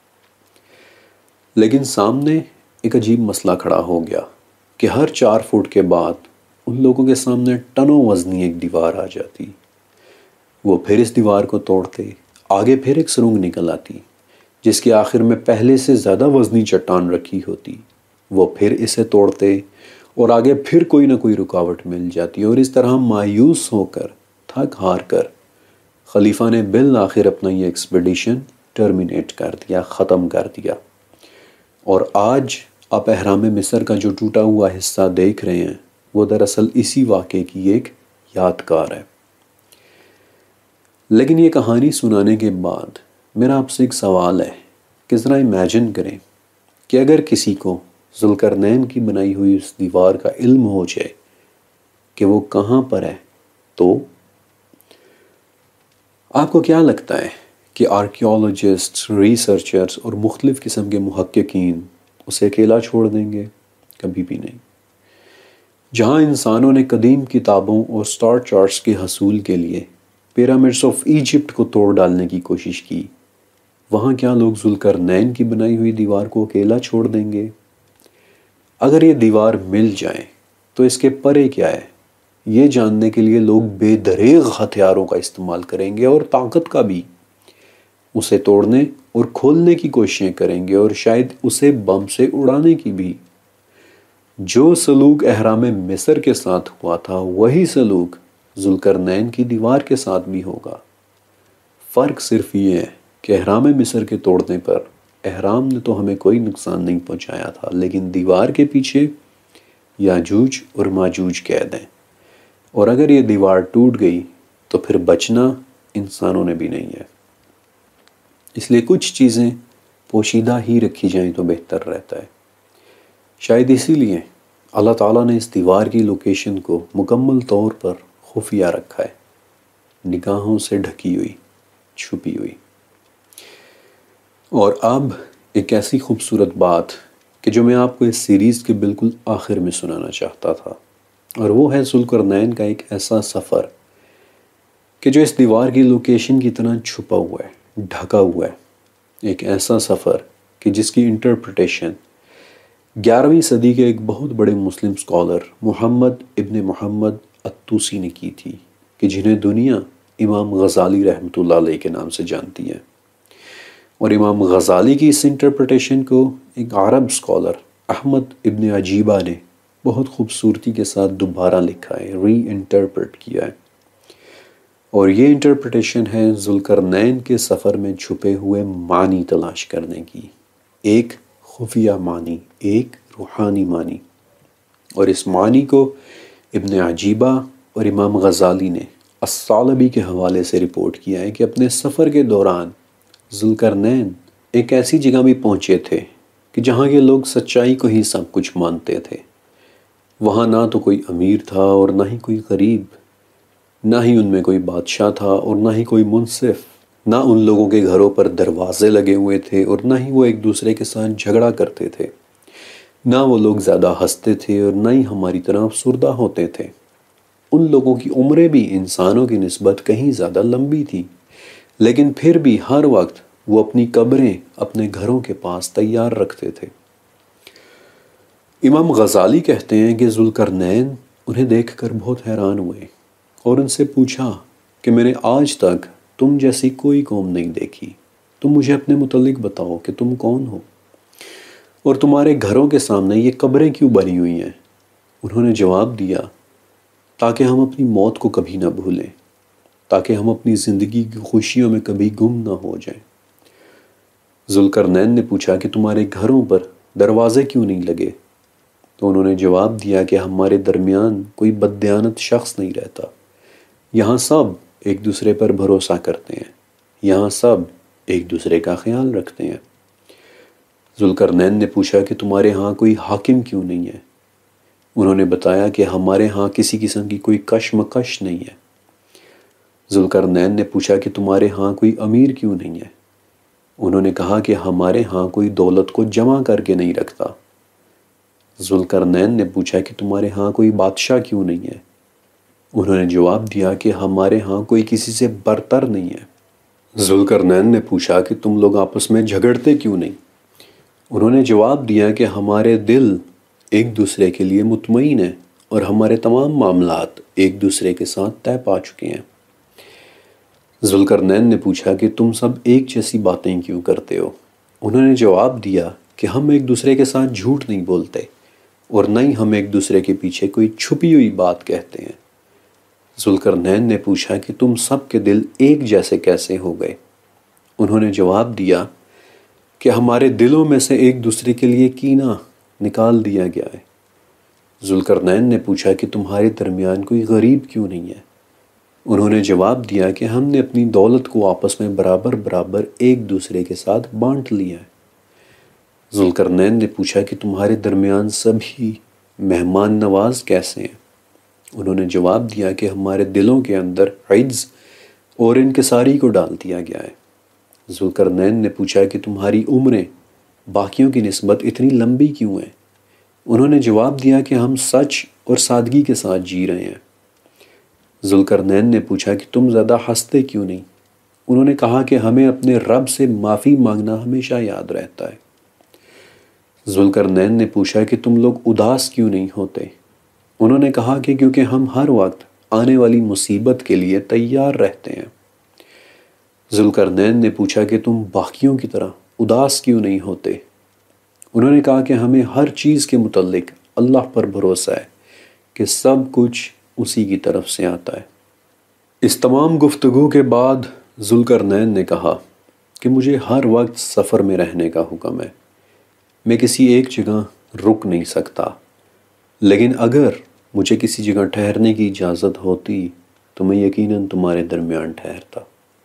لیکن سامنے ایک عجیب مسئلہ کھڑا ہو گیا کہ ہر چار فٹ کے بعد ان لوگوں کے سامنے ٹنوں وزنی ایک دیوار آ جاتی۔ وہ پھر اس دیوار کو توڑتے، آگے پھر ایک سرنگ نکل آتی جس کے آخر میں پہلے سے زیادہ وزنی چٹان رکھی ہوتی۔ وہ پھر اسے توڑتے اور آگے پھر کوئی نہ کوئی رکاوٹ مل جاتی، اور اس طرح مایوس ہو کر، تھک ہار کر، خلیفہ نے بالآخر اپنا یہ ایکسپیڈیشن ٹرمینیٹ کر دیا، ختم کر دیا۔ اور آج آپ احرام مصر کا جو ٹوٹا ہوا حصہ دیکھ رہے ہیں وہ دراصل اسی واقعے کی ایک یادگار ہے۔ لیکن یہ کہانی سنانے کے بعد میرا آپ سے ایک سوال ہے کہ ذرا امیجن کریں کہ اگر کسی کو ذوالقرنین کی بنائی ہوئی اس دیوار کا علم ہو جائے کہ وہ کہاں پر ہے، تو آپ کو کیا لگتا ہے کہ آرکیولوجسٹ، ریسرچرز اور مختلف قسم کے محققین اسے اکیلا چھوڑ دیں گے؟ کبھی بھی نہیں۔ جہاں انسانوں نے قدیم کتابوں اور سٹار چارٹس کے حصول کے لیے پیرامڈس آف ایجپٹ کو توڑ ڈالنے کی کوشش کی، وہاں کیا لوگ ذوالقرنین کی بنائی ہوئی دیوار کو اکیلا چھوڑ دیں گے؟ اگر یہ دیوار مل جائے تو اس کے پرے کیا ہے، یہ جاننے کے لیے لوگ بے دریغ ہتھیاروں کا استعمال کریں گے اور طاقت کا بھی، اسے توڑنے اور کھولنے کی کوششیں کریں گے، اور شاید اسے بم سے اڑانے کی بھی۔ جو سلوک احرام مصر کے ساتھ ہوا تھا وہی سلوک ذوالقرنین کی دیوار کے ساتھ بھی ہوگا۔ فرق صرف یہ ہے کہ احرام مصر کے توڑنے پر احرام نے تو ہمیں کوئی نقصان نہیں پہنچایا تھا، لیکن دیوار کے پیچھے یاجوج اور ماجوج قید ہیں، اور اگر یہ دیوار ٹوٹ گئی تو پھر بچنا انسانوں نے بھی نہیں ہے۔ اس لیے کچھ چیزیں پوشیدہ ہی رکھی جائیں تو بہتر رہتا ہے۔ شاید اسی لیے اللہ تعالیٰ نے اس دیوار کی لوکیشن کو مکمل طور پر خفیہ رکھا ہے، نگاہوں سے ڈھکی ہوئی، چھپی ہوئی۔ اور اب ایک ایسی خوبصورت بات کہ جو میں آپ کو اس سیریز کے بالکل آخر میں سنانا چاہتا تھا، اور وہ ہے ذوالقرنین کا ایک ایسا سفر کہ جو اس دیوار کی لوکیشن کی طرح چھپا ہوا ہے، ڈھکا ہوا ہے۔ ایک ایسا سفر کہ جس کی انٹرپریٹیشن گیارہویں صدی کے ایک بہت بڑے مسلم اسکالر محمد ابن محمد الطوسی نے کی تھی، کہ جنہیں دنیا امام غزالی رحمۃ اللہ علیہ کے نام سے جانتی ہے۔ اور امام غزالی کی اس انٹرپریٹیشن کو ایک عرب اسکالر احمد ابن عجیبہ نے بہت خوبصورتی کے ساتھ دوبارہ لکھا ہے، ری انٹرپریٹ کیا ہے۔ اور یہ انٹرپریٹیشن ہے ذوالقرنین کے سفر میں چھپے ہوئے معنی تلاش کرنے کی، ایک خفیہ معنی، ایک روحانی معنی۔ اور اس معنی کو ابن عجیبہ اور امام غزالی نے الثعلبی کے حوالے سے رپورٹ کیا ہے کہ اپنے سفر کے دوران ذوالقرنین ایک ایسی جگہ بھی پہنچے تھے کہ جہاں کے لوگ سچائی کو ہی سب کچھ مانتے تھے۔ وہاں نہ تو کوئی امیر تھا اور نہ ہی کوئی غریب، نہ ہی ان میں کوئی بادشاہ تھا اور نہ ہی کوئی منصف، نہ ان لوگوں کے گھروں پر دروازے لگے ہوئے تھے اور نہ ہی وہ ایک دوسرے کے ساتھ جھگڑا کرتے تھے، نہ وہ لوگ زیادہ ہنستے تھے اور نہ ہی ہماری طرح افسردہ ہوتے تھے۔ ان لوگوں کی عمریں بھی انسانوں کی نسبت کہیں زیادہ لمبی تھی، لیکن پھر بھی ہر وقت وہ اپنی قبریں اپنے گھروں کے پاس تیار رکھتے تھے۔ امام غزالی کہتے ہیں کہ ذوالقرنین انہیں دیکھ کر بہت حیران ہوئے اور ان سے پوچھا کہ میں نے آج تک تم جیسی کوئی قوم نہیں دیکھی، تم مجھے اپنے متعلق بتاؤ کہ تم کون ہو، اور تمہارے گھروں کے سامنے یہ قبریں کیوں بنی ہوئی ہیں؟ انہوں نے جواب دیا، تاکہ ہم اپنی موت کو کبھی نہ بھولیں، تاکہ ہم اپنی زندگی کی خوشیوں میں کبھی گم نہ ہو جائیں۔ ذوالقرنین نے پوچھا کہ تمہارے گھروں پر دروازے کیوں نہیں لگے؟ تو انہوں نے جواب دیا کہ ہمارے درمیان کوئی بددیانت شخص نہیں رہتا، یہاں سب ایک دوسرے پر بھروسہ کرتے ہیں، یہاں سب ایک دوسرے کا خیال رکھتے ہیں۔ ذوالقرنین نے پوچھا کہ تمہارے ہاں کوئی حاکم کیوں نہیں ہے؟ انہوں نے بتایا کہ ہمارے ہاں کسی قسم کی کوئی کشمکش نہیں ہے۔ ذوالقرنین نے پوچھا کہ تمہارے ہاں کوئی امیر کیوں نہیں ہے؟ انہوں نے کہا کہ ہمارے ہاں کوئی دولت کو جمع کر کے نہیں رکھتا۔ ذوالقرنین نے پوچھا کہ تمہارے ہاں کوئی بادشاہ کیوں نہیں ہے؟ انہوں نے جواب دیا کہ ہمارے ہاں کوئی کسی سے برتر نہیں ہے۔ ذوالقرنین نے پوچھا کہ تم لوگ آپس میں جھگڑتے کیوں نہیں؟ انہوں نے جواب دیا کہ ہمارے دل ایک دوسرے کے لیے مطمئن ہیں اور ہمارے تمام معاملات ایک دوسرے کے ساتھ طے پا چکے ہیں۔ ذوالقرنین نے پوچھا کہ تم سب ایک جیسی باتیں کیوں کرتے ہو؟ انہوں نے جواب دیا کہ ہم ایک دوسرے کے ساتھ جھوٹ نہیں بولتے اور نہ ہی ہم ایک دوسرے کے پیچھے کوئی چھپی ہوئی بات کہتے ہیں۔ ذوالقرنین نے پوچھا کہ تم سب کے دل ایک جیسے کیسے ہو گئے؟ انہوں نے جواب دیا کہ ہمارے دلوں میں سے ایک دوسرے کے لیے کینہ نکال دیا گیا ہے۔ ذوالقرنین نے پوچھا کہ تمہارے درمیان کوئی غریب کیوں نہیں ہے؟ انہوں نے جواب دیا کہ ہم نے اپنی دولت کو آپس میں برابر برابر ایک دوسرے کے ساتھ بانٹ لیا ہے۔ ذوالقرنین نے پوچھا کہ تمہارے درمیان سبھی مہمان نواز کیسے ہیں؟ انہوں نے جواب دیا کہ ہمارے دلوں کے اندر عجز اور انکساری کو ڈال دیا گیا ہے۔ ذوالقرنین نے پوچھا کہ تمہاری عمریں باقیوں کی نسبت اتنی لمبی کیوں ہیں؟ انہوں نے جواب دیا کہ ہم سچ اور سادگی کے ساتھ جی رہے ہیں۔ ذوالقرنین نے پوچھا کہ تم زیادہ ہنستے کیوں نہیں؟ انہوں نے کہا کہ ہمیں اپنے رب سے معافی مانگنا ہمیشہ یاد رہتا ہے۔ ذوالقرنین نے پوچھا کہ تم لوگ اداس کیوں نہیں ہوتے؟ انہوں نے کہا کہ کیونکہ ہم ہر وقت آنے والی مصیبت کے لیے تیار رہتے ہیں۔ ذوالقرنین نے پوچھا کہ تم باقیوں کی طرح اداس کیوں نہیں ہوتے؟ انہوں نے کہا کہ ہمیں ہر چیز کے متعلق اللہ پر بھروسہ ہے کہ سب کچھ اسی کی طرف سے آتا ہے۔ اس تمام گفتگو کے بعد ذوالقرنین نے کہا کہ مجھے ہر وقت سفر میں رہنے کا حکم ہے، میں کسی ایک جگہ رک نہیں سکتا، لیکن اگر مجھے کسی جگہ ٹھہرنے کی اجازت ہوتی تو میں یقیناً تمہارے درمیان ٹھہرتا۔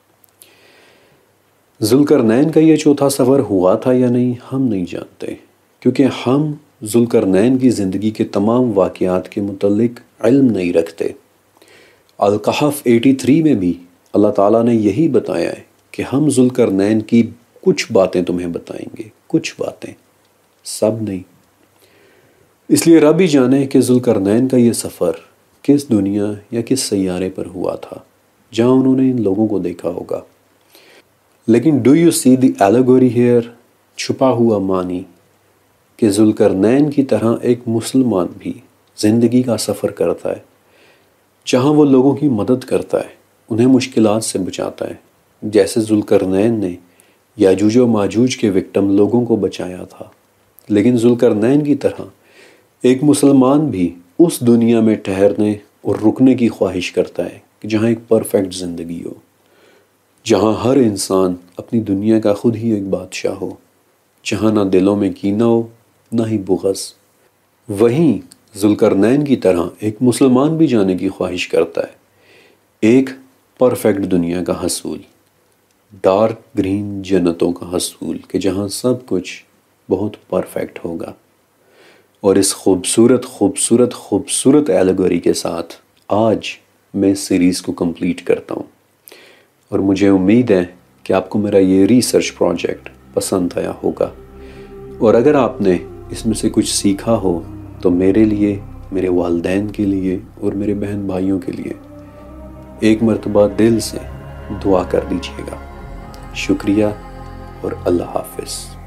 ذوالقرنین کا یہ چوتھا سفر ہوا تھا یا نہیں ہم نہیں جانتے، کیونکہ ہم ذوالقرنین کی زندگی کے تمام واقعات کے متعلق علم نہیں رکھتے۔ الکہف اٹھاسی میں بھی اللہ تعالیٰ نے یہی بتایا ہے کہ ہم ذوالقرنین کی کچھ باتیں تمہیں بتائیں گے، کچھ باتیں، سب نہیں۔ اس لیے رب ہی جانے کہ ذوالقرنین کا یہ سفر کس دنیا یا کس سیارے پر ہوا تھا جہاں انہوں نے ان لوگوں کو دیکھا ہوگا۔ لیکن do you see the allegory here, چھپا ہوا معنی کہ ذوالقرنین کی طرح ایک مسلمان بھی زندگی کا سفر کرتا ہے جہاں وہ لوگوں کی مدد کرتا ہے، انہیں مشکلات سے بچاتا ہے، جیسے ذوالقرنین نے یاجوج و ماجوج کے وکٹم لوگوں کو بچایا تھا۔ لیکن ذوالقرنین کی طرح ایک مسلمان بھی اس دنیا میں ٹھہرنے اور رکنے کی خواہش کرتا ہے کہ جہاں ایک پرفیکٹ زندگی ہو، جہاں ہر انسان اپنی دنیا کا خود ہی ایک بادشاہ ہو، جہاں نہ دلوں میں کینہ ہو نہ ہی بغض۔ وہیں ذوالقرنین کی طرح ایک مسلمان بھی جانے کی خواہش کرتا ہے ایک پرفیکٹ دنیا کا حصول، ڈارک گرین جنتوں کا حصول، کہ جہاں سب کچھ بہت پرفیکٹ ہوگا۔ اور اس خوبصورت خوبصورت خوبصورت ایلیگوری کے ساتھ آج میں اس سیریز کو کمپلیٹ کرتا ہوں، اور مجھے امید ہے کہ آپ کو میرا یہ ریسرچ پروجیکٹ پسند آیا ہوگا، اور اگر آپ نے اس میں سے کچھ سیکھا ہو تو میرے لیے، میرے والدین کے لیے اور میرے بہن بھائیوں کے لیے ایک مرتبہ دل سے دعا کر دیجیے گا۔ شکریہ اور اللہ حافظ۔